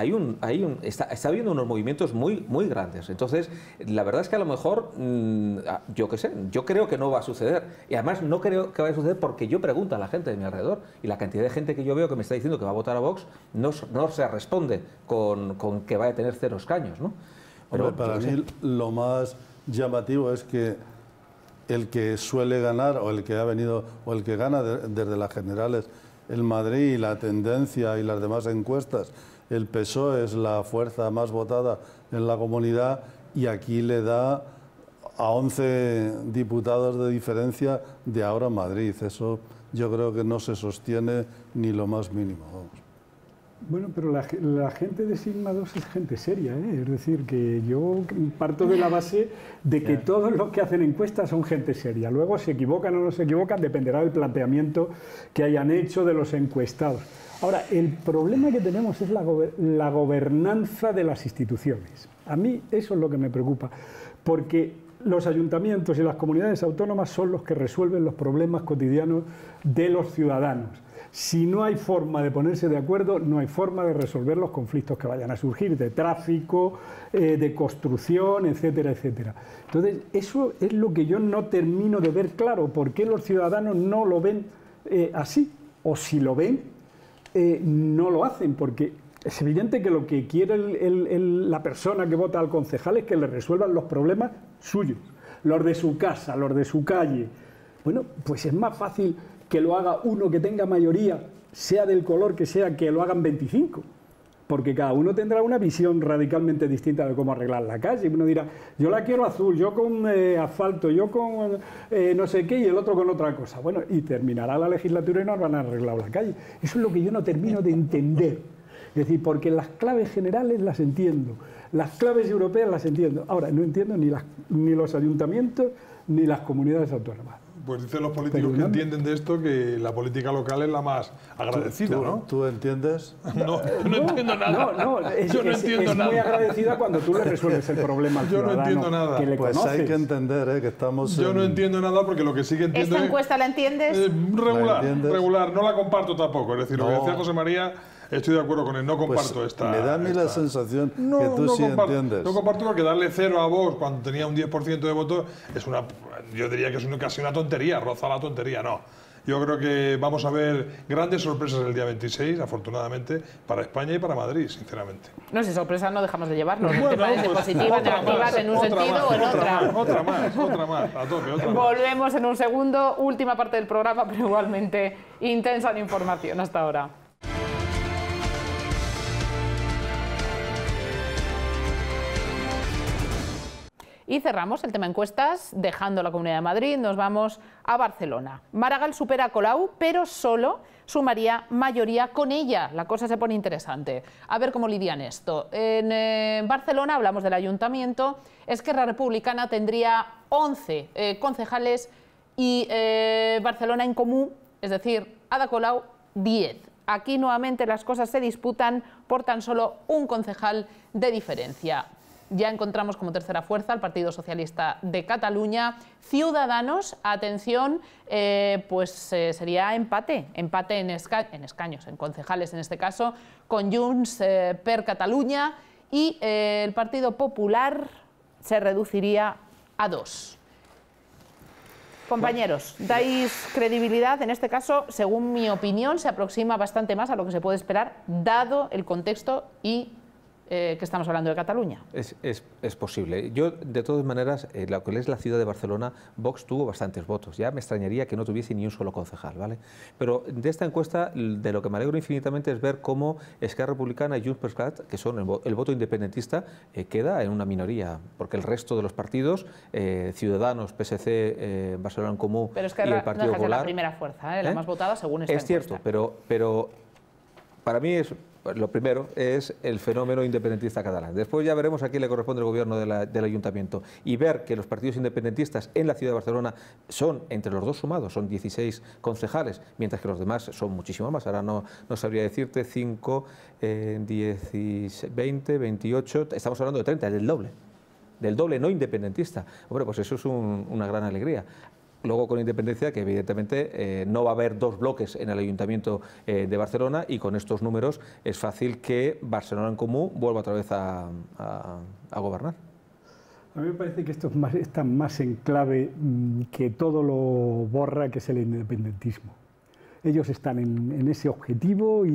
está habiendo unos movimientos muy grandes. Entonces, la verdad es que a lo mejor, yo qué sé, yo creo que no va a suceder. Y además no creo que vaya a suceder porque yo pregunto a la gente de mi alrededor y la cantidad de gente que yo veo que me está diciendo que va a votar a Vox no se responde con que vaya a tener 0 escaños, ¿no? Pero para mí lo más llamativo es que el que suele ganar o el que ha venido o el que gana desde las generales en Madrid y la tendencia y las demás encuestas, el PSOE es la fuerza más votada en la comunidad y aquí le da a 11 diputados de diferencia de ahora en Madrid. Eso yo creo que no se sostiene ni lo más mínimo. Vamos. Bueno, pero la gente de Sigma 2 es gente seria, ¿eh? Es decir, que yo parto de la base de que todos los que hacen encuestas son gente seria. Luego, se equivocan o no se equivocan, dependerá del planteamiento que hayan hecho de los encuestados. Ahora, el problema que tenemos es la gobernanza de las instituciones. A mí eso es lo que me preocupa, porque los ayuntamientos y las comunidades autónomas son los que resuelven los problemas cotidianos de los ciudadanos. Si no hay forma de ponerse de acuerdo, no hay forma de resolver los conflictos que vayan a surgir, de tráfico, de construcción, etcétera, etcétera. Entonces, eso es lo que yo no termino de ver claro. ¿Por qué los ciudadanos no lo ven así? O si lo ven, no lo hacen, porque es evidente que lo que quiere la persona que vota al concejal es que le resuelvan los problemas suyos, los de su casa, los de su calle. Bueno, pues es más fácil que lo haga uno que tenga mayoría, sea del color que sea, que lo hagan 25, porque cada uno tendrá una visión radicalmente distinta de cómo arreglar la calle. Uno dirá, yo la quiero azul, yo con asfalto, yo con no sé qué, y el otro con otra cosa. Bueno, y terminará la legislatura y no van a arreglar la calle. Eso es lo que yo no termino de entender. Es decir, porque las claves generales las entiendo, las claves europeas las entiendo. Ahora, no entiendo ni los ayuntamientos ni las comunidades autónomas. Pues dicen los políticos que entienden de esto que la política local es la más agradecida, ¿no? ¿Tú entiendes? No, yo no entiendo nada. Yo no entiendo nada. Es muy agradecida cuando tú le resuelves el problema al ciudadano. Yo no entiendo nada. Que le pues conoces. hay que entender que estamos... Yo no entiendo nada porque lo que sí que entiendo ¿Esta encuesta la entiendes? Regular. No la comparto tampoco. Es decir, lo que decía José María... Estoy de acuerdo con él, no comparto esta... Me da a mí la sensación que tú sí entiendes. No comparto porque darle 0 a Vox cuando tenía un 10% de votos es una... Yo diría que es casi una tontería, roza la tontería, no. Yo creo que vamos a ver grandes sorpresas el día 26, afortunadamente, para España y para Madrid, sinceramente. No sé, sorpresas no dejamos de llevarnos. Bueno, pues, positivas, negativas, en un sentido o en otra. Otra más, a tope, otra más. Volvemos en un segundo, última parte del programa, pero igualmente intensa en información hasta ahora. Y cerramos el tema encuestas, dejando la Comunidad de Madrid, nos vamos a Barcelona. Maragall supera a Colau, pero solo sumaría mayoría con ella. La cosa se pone interesante. A ver cómo lidian esto. En Barcelona, hablamos del ayuntamiento, Esquerra Republicana tendría 11 concejales y Barcelona en Comú, es decir, Ada Colau, 10. Aquí nuevamente las cosas se disputan por tan solo un concejal de diferencia. Ya encontramos como tercera fuerza al Partido Socialista de Cataluña. Ciudadanos, atención, sería empate en escaños, en concejales en este caso, con Junts per Catalunya, y el Partido Popular se reduciría a 2. Compañeros, ¿dais credibilidad? En este caso, según mi opinión, se aproxima bastante más a lo que se puede esperar, dado el contexto y que estamos hablando de Cataluña. Es posible. Yo, de todas maneras, lo que es la ciudad de Barcelona, Vox tuvo bastantes votos. Ya me extrañaría que no tuviese ni un solo concejal, ¿vale? Pero de esta encuesta, de lo que me alegro infinitamente es ver cómo Esquerra Republicana y Junts per Cat, que son el voto independentista, queda en una minoría, porque el resto de los partidos, Ciudadanos, PSC, Barcelona en Comú y el Partido Popular... la primera fuerza, la más votada según esta encuesta. Es cierto, pero para mí lo primero es el fenómeno independentista catalán. Después ya veremos a quién le corresponde el gobierno del ayuntamiento. Y ver que los partidos independentistas en la ciudad de Barcelona son, entre los dos sumados, son 16 concejales, mientras que los demás son muchísimo más. Ahora no sabría decirte 5, 10, 20, 28... Estamos hablando de 30, del doble no independentista. Hombre, pues eso es una gran alegría. Luego con independencia, que evidentemente no va a haber dos bloques en el Ayuntamiento de Barcelona, y con estos números es fácil que Barcelona en Comú vuelva otra vez a gobernar. A mí me parece que esto está más en clave que todo lo borra, que es el independentismo. Ellos están en ese objetivo y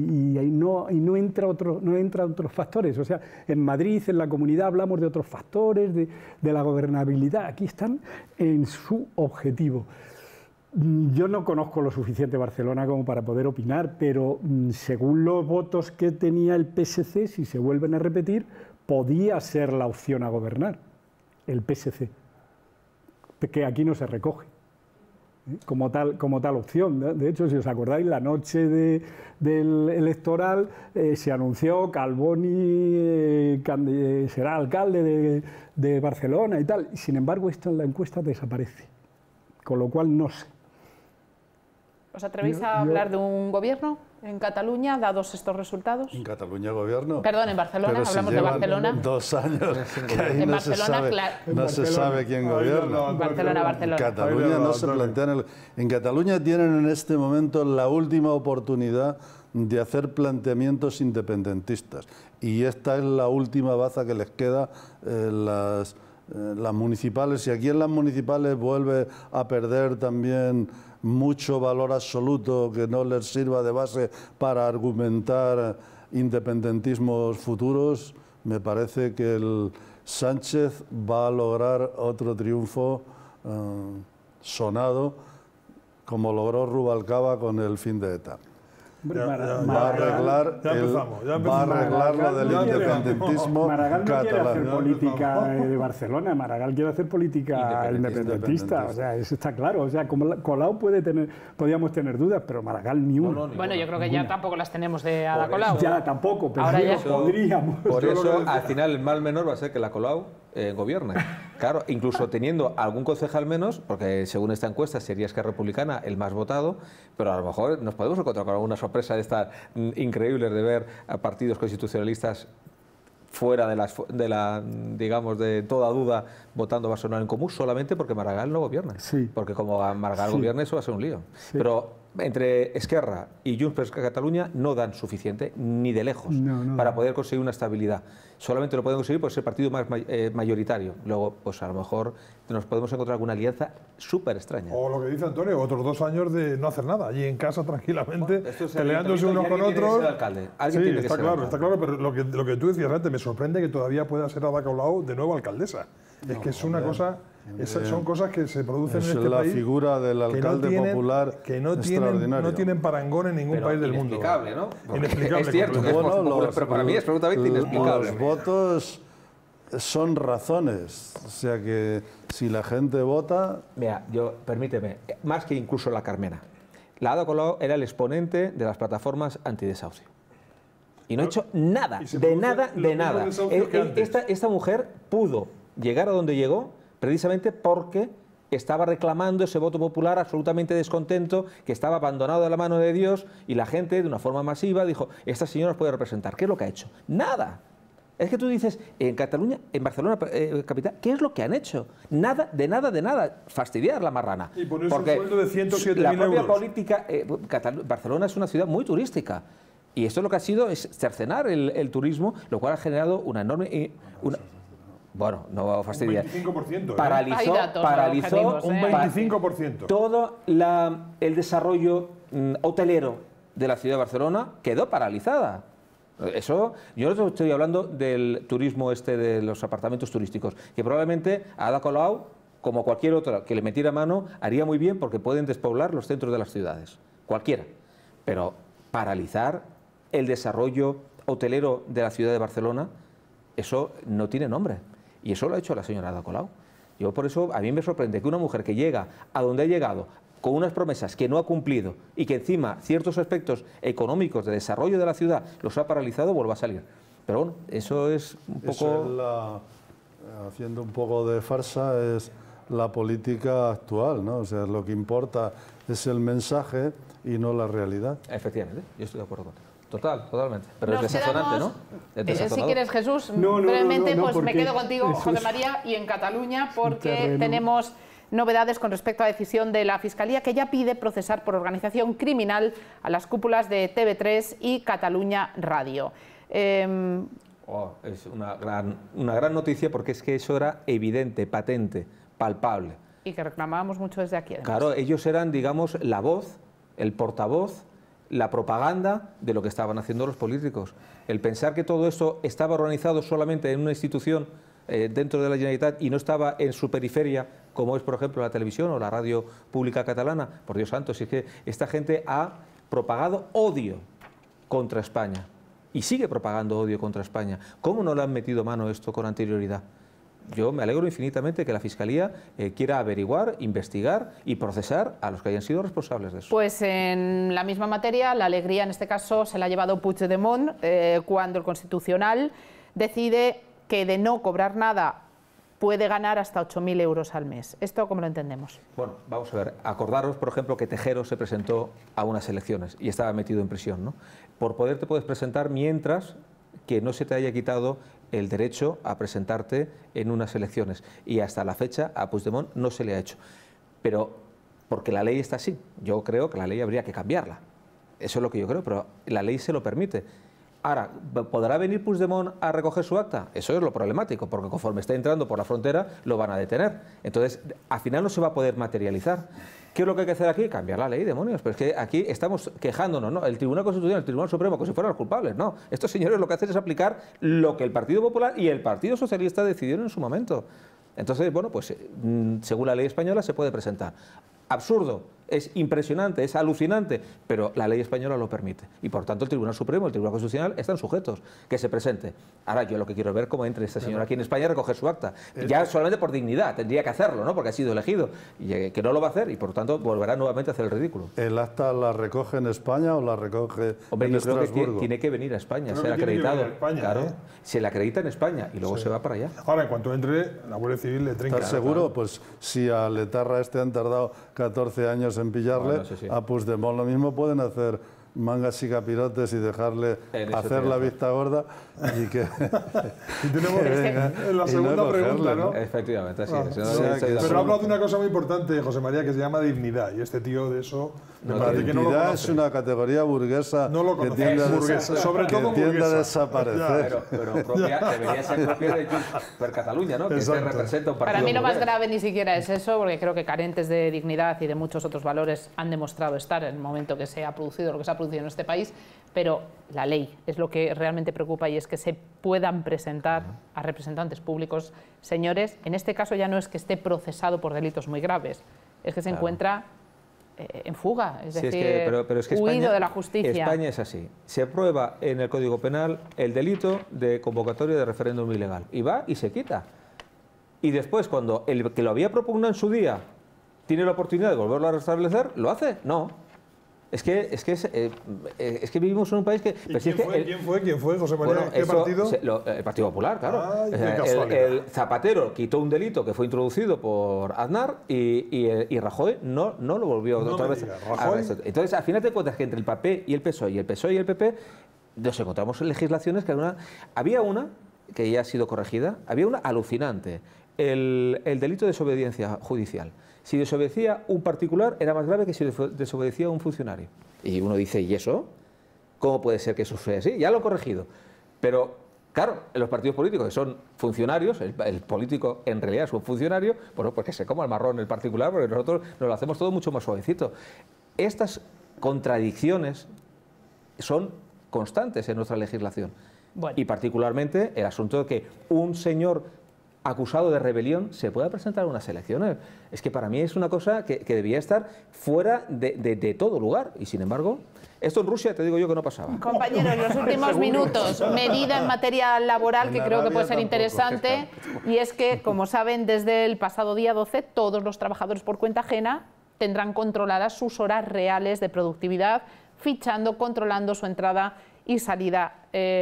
no entra otros factores. O sea, en Madrid, en la comunidad, hablamos de otros factores, de la gobernabilidad. Aquí están en su objetivo. Yo no conozco lo suficiente Barcelona como para poder opinar, pero según los votos que tenía el PSC, si se vuelven a repetir, podía ser la opción a gobernar, el PSC, que aquí no se recoge. como tal opción. De hecho, si os acordáis, la noche del electoral se anunció Calboni será alcalde de Barcelona y tal. Sin embargo, esto en la encuesta desaparece. Con lo cual, no sé. ¿Os atrevéis a hablar de un gobierno en Cataluña, dados estos resultados? ¿En Cataluña gobierno? Perdón, en Barcelona, pero hablamos de Barcelona. 2 años que ahí en no, Barcelona, no se sabe quién gobierna. Barcelona. En Cataluña no se plantean... En Cataluña tienen en este momento la última oportunidad de hacer planteamientos independentistas. Y esta es la última baza que les queda las municipales. Y aquí en las municipales vuelve a perder también mucho valor absoluto que no les sirva de base para argumentar independentismos futuros. Me parece que el Sánchez va a lograr otro triunfo sonado, como logró Rubalcaba con el fin de ETA. Va a arreglar lo del independentismo Maragall no quiere hacer catalán. política de Barcelona, Maragall quiere hacer política independentista. O sea, eso está claro. O sea, como Colau podíamos tener dudas, pero Maragall ni uno. Bueno, yo creo que ya tampoco las tenemos de Ada Colau. Ya tampoco, pero ahora ya podríamos. Por eso, al final, el mal menor va a ser que la Colau gobierne. Claro, incluso teniendo algún concejal menos, porque según esta encuesta sería Esquerra Republicana el más votado, pero a lo mejor nos podemos encontrar con alguna sorpresa de estas increíbles de ver a partidos constitucionalistas fuera digamos, de toda duda votando Barcelona en Comú solamente porque Maragall no gobierna. Sí. Porque como Maragall gobierne eso va a ser un lío. Sí. Pero entre Esquerra y Junts per Catalunya no dan suficiente, ni de lejos, para poder conseguir una estabilidad. Solamente lo pueden conseguir por ser partido más mayoritario. Luego, pues a lo mejor nos podemos encontrar alguna alianza súper extraña. O lo que dice Antonio, otros 2 años de no hacer nada, allí en casa tranquilamente, Bueno, peleándose unos con otros. Alguien tiene que está ser claro, alcalde. está claro, pero lo que tú decías antes, me sorprende que todavía pueda ser Ada Colau de nuevo alcaldesa. Es que es una cosa, son cosas que se producen en este la país. Figura del alcalde popular que no extraordinario. tienen parangón en ningún país del mundo. Inexplicable, ¿no? Porque Inexplicable. es cierto que es popular, pero para mí es absolutamente inexplicable. Los votos son razones, o sea que si la gente vota... Mira, permíteme, más que incluso la Carmena. La Ada Colau era el exponente de las plataformas antidesahucio. Y no ha hecho nada, de nada. Esta mujer pudo llegar a donde llegó precisamente porque estaba reclamando ese voto popular absolutamente descontento, que estaba abandonado de la mano de Dios, y la gente, de una forma masiva, dijo, esta señora nos puede representar. ¿Qué es lo que ha hecho? Nada. Es que tú dices, en Cataluña, en Barcelona capital, ¿qué es lo que han hecho? Nada, de nada. Fastidiar la marrana. Y ponerse un sueldo de 107.000 la propia euros. política, Barcelona es una ciudad muy turística. Y esto lo que ha sido es cercenar el turismo, lo cual ha generado una enorme... Bueno, no va a fastidiar. Un 25%. Paralizó Un 25%. todo el desarrollo hotelero de la ciudad de Barcelona quedó paralizada. Eso, yo no estoy hablando del turismo de los apartamentos turísticos, que probablemente a Ada Colau, como cualquier otra que le metiera mano, haría muy bien porque pueden despoblar los centros de las ciudades. Cualquiera. Pero paralizar el desarrollo hotelero de la ciudad de Barcelona, eso no tiene nombre. Y eso lo ha hecho la señora Ada Colau. Yo por eso, a mí me sorprende que una mujer que llega a donde ha llegado con unas promesas que no ha cumplido y que encima ciertos aspectos económicos de desarrollo de la ciudad los ha paralizado, vuelva a salir. Pero bueno, eso es un poco... Eso es haciendo un poco de farsa, es la política actual, ¿no? O sea, lo que importa es el mensaje y no la realidad. Efectivamente, yo estoy de acuerdo contigo. Totalmente. Pero es desazonante, ¿no? Si quieres, Jesús, No, brevemente, pues porque me quedo contigo, José María, y en Cataluña, porque tenemos novedades con respecto a la decisión de la Fiscalía, que ya pide procesar por organización criminal a las cúpulas de TV3 y Cataluña Radio. Es una gran noticia, porque es que eso era evidente, patente, palpable. Y que reclamábamos mucho desde aquí. Además. Claro, ellos eran, digamos, la voz, el portavoz, la propaganda de lo que estaban haciendo los políticos. El pensar que todo esto estaba organizado solamente en una institución dentro de la Generalitat y no estaba en su periferia, como es, por ejemplo, la televisión o la radio pública catalana, por Dios santo, si es que esta gente ha propagado odio contra España y sigue propagando odio contra España. ¿Cómo no le han metido mano esto con anterioridad? yo me alegro infinitamente que la Fiscalía quiera averiguar, investigar y procesar a los que hayan sido responsables de eso. Pues en la misma materia, la alegría en este caso se la ha llevado Puigdemont cuando el Constitucional decide que de no cobrar nada puede ganar hasta 8.000 euros al mes. ¿Esto cómo lo entendemos? Bueno, vamos a ver. Acordaros, por ejemplo, que Tejero se presentó a unas elecciones y estaba metido en prisión, ¿no? Por poder te puedes presentar mientras que no se te haya quitado el derecho a presentarte en unas elecciones. Y hasta la fecha a Puigdemont no se le ha hecho. Pero porque la ley está así. Yo creo que la ley habría que cambiarla. Eso es lo que yo creo, pero la ley se lo permite. Ahora, ¿podrá venir Puigdemont a recoger su acta? Eso es lo problemático, porque conforme está entrando por la frontera lo van a detener. Entonces, al final no se va a poder materializar. ¿Qué es lo que hay que hacer aquí? Cambiar la ley, demonios. Pero es que aquí estamos quejándonos, ¿no? El Tribunal Constitucional, el Tribunal Supremo, como si fueran los culpables. No, estos señores lo que hacen es aplicar lo que el Partido Popular y el Partido Socialista decidieron en su momento. Entonces, bueno, pues según la ley española se puede presentar. Absurdo, es impresionante, es alucinante, pero la ley española lo permite. Y por tanto el Tribunal Supremo, el Tribunal Constitucional están sujetos que se presente. Ahora yo lo que quiero es ver cómo entra esta señora aquí en España a recoger su acta. Ya solamente por dignidad, tendría que hacerlo, ¿no? Porque ha sido elegido. Y que no lo va a hacer y por tanto volverá nuevamente a hacer el ridículo. ¿El acta la recoge en España o la recoge en Estrasburgo? Yo creo que tiene que venir a España, ser acreditado. Claro, se le acredita en España y luego se va para allá. Ahora, en cuanto entre, la Guardia Civil le trinca. ¿Estás seguro? Pues si a Letarra han tardado 14 años en pillarle, bueno, sí. A Puigdemont lo mismo pueden hacer mangas y capirotes y dejarle hacer la vista gorda y que... y tenemos la segunda pregunta, ¿no? Efectivamente, así es. Pero ha hablado de una cosa muy importante, José María, que se llama dignidad, y este tío de eso... La dignidad es una categoría burguesa que tiende a desaparecer. Pero debería ser propia de Junts per Catalunya, ¿no? Que se representa un partido. Para mí lo más grave ni siquiera es eso, porque creo que carentes de dignidad y de muchos otros valores han demostrado estar en el momento que se ha producido lo que se ha producido en este país, pero la ley es lo que realmente preocupa y es que se puedan presentar a representantes públicos. Señores, en este caso ya no es que esté procesado por delitos muy graves, es que se encuentra en fuga, es decir, pero es que huido España, de la justicia. España es así. Se aprueba en el Código Penal el delito de convocatoria de referéndum ilegal y va y se quita. Y después, cuando el que lo había propugnado en su día tiene la oportunidad de volverlo a restablecer, ¿lo hace? No. Es que vivimos en un país que... ¿Quién fue, José María? Bueno, ¿qué partido? El Partido Popular, claro. Ay, el Zapatero quitó un delito que fue introducido por Aznar y Rajoy no lo volvió otra vez. Entonces, al final te encuentras que entre el PP y el PSOE y el PSOE y el PP nos encontramos en legislaciones que había una que ya ha sido corregida, había una alucinante, el delito de desobediencia judicial. Si desobedecía un particular era más grave que si desobedecía un funcionario. Y uno dice, ¿y eso? ¿Cómo puede ser que eso sea así? Ya lo he corregido. Pero, claro, en los partidos políticos que son funcionarios, el político en realidad es un funcionario, bueno, pues que se coma el marrón el particular, porque nosotros nos lo hacemos todo mucho más suavecito. Estas contradicciones son constantes en nuestra legislación. Bueno. Y particularmente el asunto de que un señor acusado de rebelión se pueda presentar a unas elecciones. Es que para mí es una cosa que debía estar fuera de todo lugar. Y sin embargo, esto en Rusia te digo yo que no pasaba. Compañeros, los últimos minutos, medida en materia laboral que creo que puede ser interesante. Y es que, como saben, desde el pasado día 12, todos los trabajadores por cuenta ajena tendrán controladas sus horas reales de productividad, fichando, controlando su entrada y salida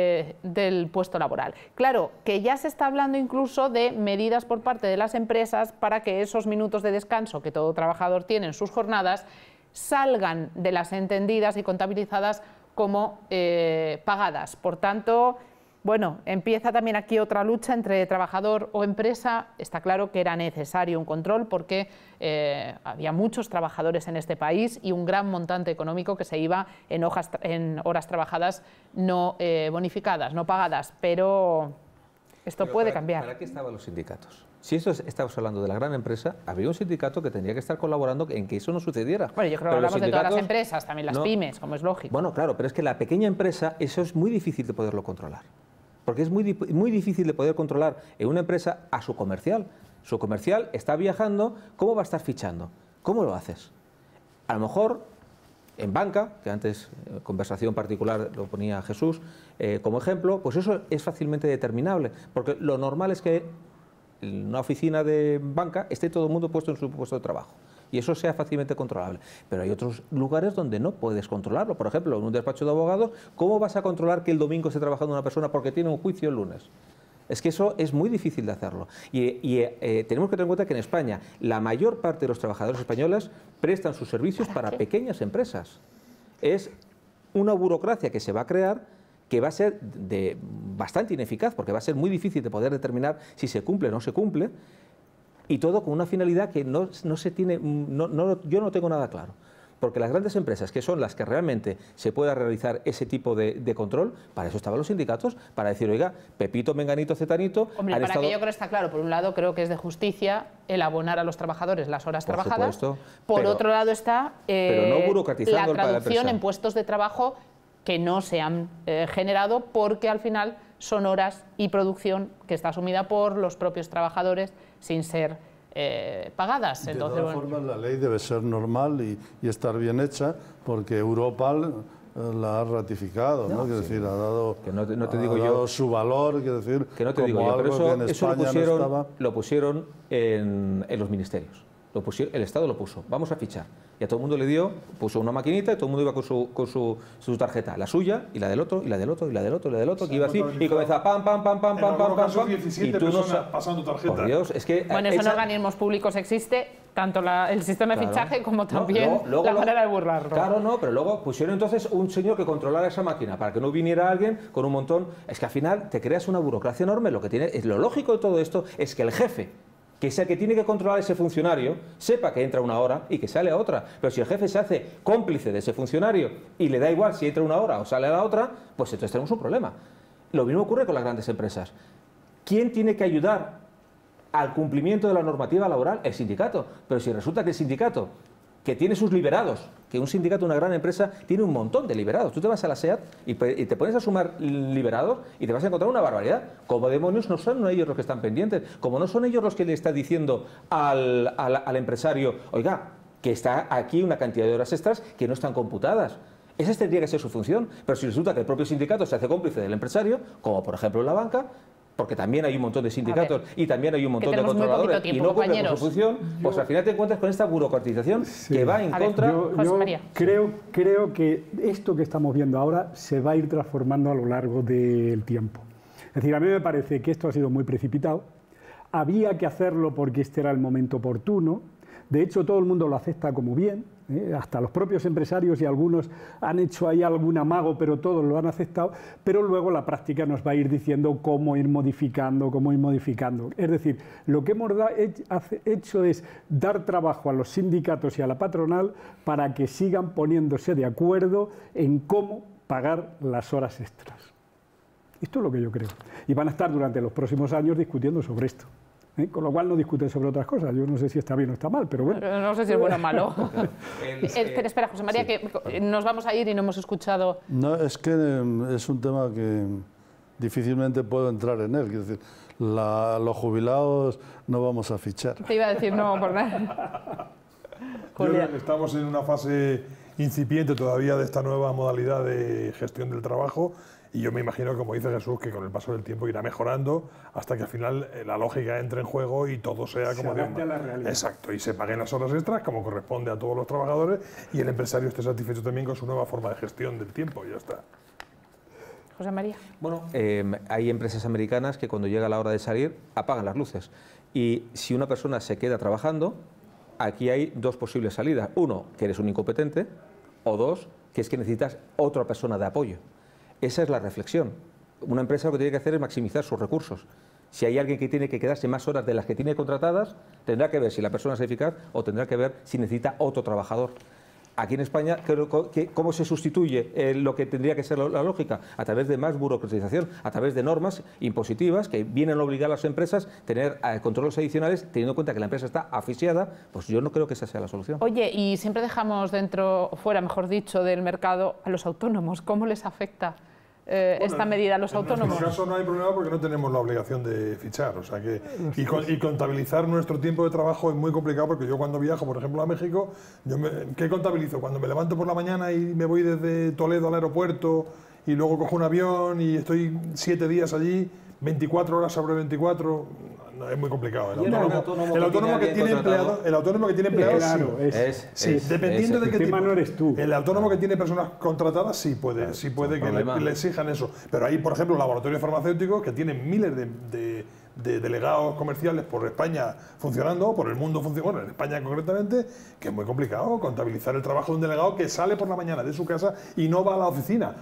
del puesto laboral. Claro, que ya se está hablando incluso de medidas por parte de las empresas para que esos minutos de descanso que todo trabajador tiene en sus jornadas salgan de las entendidas y contabilizadas como pagadas. Por tanto, bueno, empieza también aquí otra lucha entre trabajador o empresa. Está claro que era necesario un control porque había muchos trabajadores en este país y un gran montante económico que se iba en horas trabajadas no bonificadas, no pagadas, pero esto puede cambiar. ¿Para qué estaban los sindicatos? Si esto estamos hablando de la gran empresa, habría un sindicato que tendría que estar colaborando en que eso no sucediera. Bueno, yo creo que hablamos de todas las empresas, también las pymes, como es lógico. Bueno, claro, pero es que la pequeña empresa, eso es muy difícil de poderlo controlar. Porque es muy difícil de poder controlar en una empresa a su comercial. Su comercial está viajando, ¿cómo va a estar fichando? ¿Cómo lo haces? A lo mejor en banca, que antes conversación particular lo ponía Jesús como ejemplo, pues eso es fácilmente determinable, porque lo normal es que en una oficina de banca esté todo el mundo puesto en su puesto de trabajo. Y eso sea fácilmente controlable. Pero hay otros lugares donde no puedes controlarlo. Por ejemplo, en un despacho de abogados, ¿cómo vas a controlar que el domingo esté trabajando una persona porque tiene un juicio el lunes? Es que eso es muy difícil de hacerlo. Y tenemos que tener en cuenta que en España la mayor parte de los trabajadores españoles prestan sus servicios para pequeñas empresas. Es una burocracia que se va a crear que va a ser bastante ineficaz, porque va a ser muy difícil de poder determinar si se cumple o no se cumple, y todo con una finalidad que no se tiene, yo no tengo nada claro. Porque las grandes empresas, que son las que realmente se pueda realizar ese tipo de control, para eso estaban los sindicatos, para decir, oiga, Pepito, Menganito, Cetanito... Hombre, para que yo creo que está claro, por un lado creo que es de justicia el abonar a los trabajadores las horas trabajadas, por otro lado está pero no burocratizando la traducción en puestos de trabajo que no se han generado porque al final son horas y producción que está asumida por los propios trabajadores sin ser pagadas. Entonces, de todas formas, la ley debe ser normal y estar bien hecha porque Europa la ha ratificado, ¿no? Quiero decir, ha dado, que no te ha digo dado yo, su valor, quiero decir, que no te digo yo, pero eso lo pusieron en los ministerios. El Estado lo puso, vamos a fichar. Y a todo el mundo le dio, puso una maquinita y todo el mundo iba con su tarjeta, la suya y la del otro, y la del otro, y la del otro, y la del otro, que iba así, y comenzaba pam, pam, pam, pam, pam, pam, pam, y tú no pasando tarjeta. Por Dios, es que... Bueno, eso en organismos públicos existe, tanto el sistema de fichaje como también la manera de burlarlo. Claro, no, pero luego pusieron entonces un señor que controlara esa máquina para que no viniera alguien con un montón... Es que al final te creas una burocracia enorme. Lo lógico de todo esto es que el jefe, que es el que tiene que controlar ese funcionario, sepa que entra una hora y que sale a otra. Pero si el jefe se hace cómplice de ese funcionario y le da igual si entra una hora o sale a la otra, pues entonces tenemos un problema. Lo mismo ocurre con las grandes empresas. ¿Quién tiene que ayudar al cumplimiento de la normativa laboral? El sindicato. Pero si resulta que el sindicato, que tiene sus liberados, que un sindicato, una gran empresa, tiene un montón de liberados. Tú te vas a la SEAT y te pones a sumar liberados y te vas a encontrar una barbaridad. Como demonios no son ellos los que están pendientes, como no son ellos los que le están diciendo al empresario, oiga, que está aquí una cantidad de horas extras que no están computadas. Esa tendría que ser su función, pero si resulta que el propio sindicato se hace cómplice del empresario, como por ejemplo en la banca, porque también hay un montón de sindicatos y también hay un montón de controladores y no cumplen con su función, pues al final te encuentras con esta burocratización que va en contra... Yo creo que esto que estamos viendo ahora se va a ir transformando a lo largo del tiempo. Es decir, a mí me parece que esto ha sido muy precipitado, había que hacerlo porque este era el momento oportuno, de hecho todo el mundo lo acepta como bien, hasta los propios empresarios y algunos han hecho ahí algún amago, pero todos lo han aceptado, pero luego la práctica nos va a ir diciendo cómo ir modificando, cómo ir modificando. Es decir, lo que hemos hecho es dar trabajo a los sindicatos y a la patronal para que sigan poniéndose de acuerdo en cómo pagar las horas extras. Esto es lo que yo creo. Y van a estar durante los próximos años discutiendo sobre esto. Con lo cual no discuten sobre otras cosas. Yo no sé si está bien o está mal, pero bueno. No sé si es bueno o malo. Espera, José María, que nos vamos a ir y no hemos escuchado... No, es que es un tema que difícilmente puedo entrar en él. Quiero decir, los jubilados no vamos a fichar. Te iba a decir no por nada. Estamos en una fase incipiente todavía de esta nueva modalidad de gestión del trabajo. Y yo me imagino, como dice Jesús, que con el paso del tiempo irá mejorando hasta que al final la lógica entre en juego y todo sea como Dios manda. Exacto, y se paguen las horas extras como corresponde a todos los trabajadores y el empresario esté satisfecho también con su nueva forma de gestión del tiempo y ya está. José María. Bueno, hay empresas americanas que cuando llega la hora de salir apagan las luces. Y si una persona se queda trabajando, aquí hay dos posibles salidas. Uno, que eres un incompetente, o dos, que es que necesitas otra persona de apoyo. Esa es la reflexión. Una empresa lo que tiene que hacer es maximizar sus recursos. Si hay alguien que tiene que quedarse más horas de las que tiene contratadas, tendrá que ver si la persona es eficaz o tendrá que ver si necesita otro trabajador. Aquí en España, ¿cómo se sustituye lo que tendría que ser la lógica? A través de más burocratización, a través de normas impositivas que vienen a obligar a las empresas a tener controles adicionales, teniendo en cuenta que la empresa está asfixiada. Pues yo no creo que esa sea la solución. Oye, y siempre dejamos fuera, mejor dicho, del mercado a los autónomos. ¿Cómo les afecta esta medida a los autónomos? En nuestro caso no hay problema porque no tenemos la obligación de fichar, o sea que y contabilizar nuestro tiempo de trabajo es muy complicado porque yo cuando viajo, por ejemplo, a México, ¿qué contabilizo? Cuando me levanto por la mañana y me voy desde Toledo al aeropuerto y luego cojo un avión y estoy 7 días allí, 24 horas sobre 24, No, es muy complicado. El autónomo que tiene empleados, claro, sí. Dependiendo de qué tipo. No eres tú. El autónomo que tiene personas contratadas sí puede que le exijan eso. Pero hay, por ejemplo, laboratorios farmacéuticos que tienen miles de delegados comerciales por España funcionando, por el mundo funcionando, bueno, en España concretamente, que es muy complicado contabilizar el trabajo de un delegado que sale por la mañana de su casa y no va a la oficina,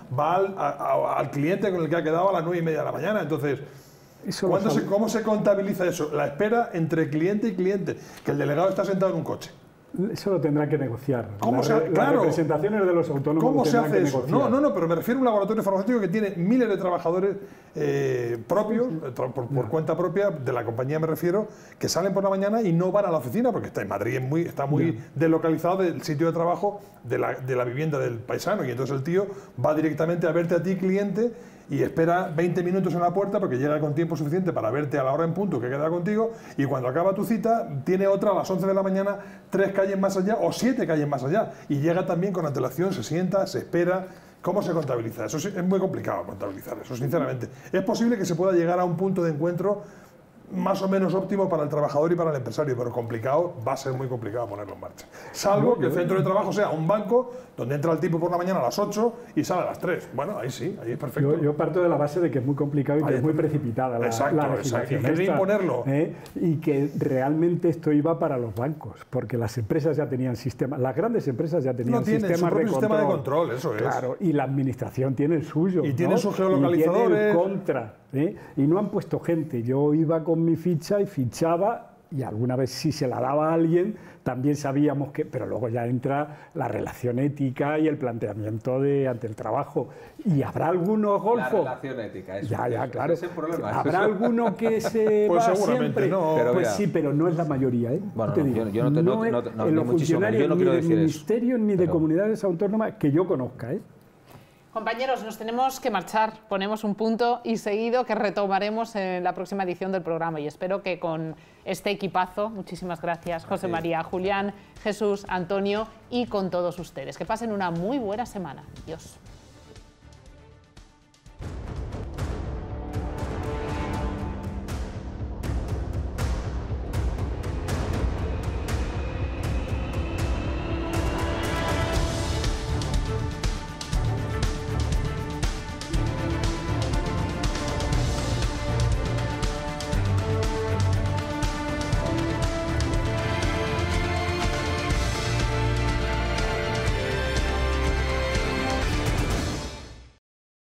va al cliente con el que ha quedado a las 9:30 de la mañana. Entonces, ¿cómo se contabiliza eso? La espera entre cliente y cliente, que el delegado está sentado en un coche. Eso lo tendrá que negociar. Las representaciones de los autónomos. ¿Cómo se hace eso? No, pero me refiero a un laboratorio farmacéutico que tiene miles de trabajadores propios, por cuenta propia, de la compañía me refiero, que salen por la mañana y no van a la oficina, porque está en Madrid, está muy deslocalizado del sitio de trabajo de la vivienda del paisano, y entonces el tío va directamente a verte a ti, cliente, y espera 20 minutos en la puerta porque llega con tiempo suficiente para verte a la hora en punto que queda contigo, y cuando acaba tu cita tiene otra a las 11 de la mañana 3 calles más allá o 7 calles más allá, y llega también con antelación, se sienta, se espera. ¿Cómo se contabiliza? Eso es muy complicado contabilizar eso, sinceramente. Es posible que se pueda llegar a un punto de encuentro más o menos óptimo para el trabajador y para el empresario, pero complicado, va a ser muy complicado ponerlo en marcha. Salvo que el centro de trabajo sea un banco donde entra el tipo por la mañana a las 8 y sale a las 3. Bueno, ahí sí, ahí es perfecto. Yo parto de la base de que es muy complicado y que es muy precipitada la legislación. Hay que imponerlo. Y que realmente esto iba para los bancos, porque las empresas ya tenían sistemas, las grandes empresas ya tenían sistema de control, eso es. Claro, y la administración tiene el suyo. Y tiene sus geolocalizadores. Y tiene el contra. Y no han puesto gente. Yo iba con mi ficha y fichaba, y alguna vez si se la daba a alguien también sabíamos que, pero luego ya entra la relación ética y el planteamiento ante el trabajo. Y habrá algunos golfos. La relación ética, eso. Claro. Ese problema. Habrá alguno que se pues va seguramente siempre. no. Pero pues sí, pero no es la mayoría. Bueno, te digo, yo no en los funcionarios ni de ministerios ni de pero comunidades autónomas que yo conozca. Compañeros, nos tenemos que marchar, ponemos un punto y seguido que retomaremos en la próxima edición del programa, y espero que con este equipazo, muchísimas gracias José María, Julián, Jesús, Antonio, y con todos ustedes. Que pasen una muy buena semana. Adiós.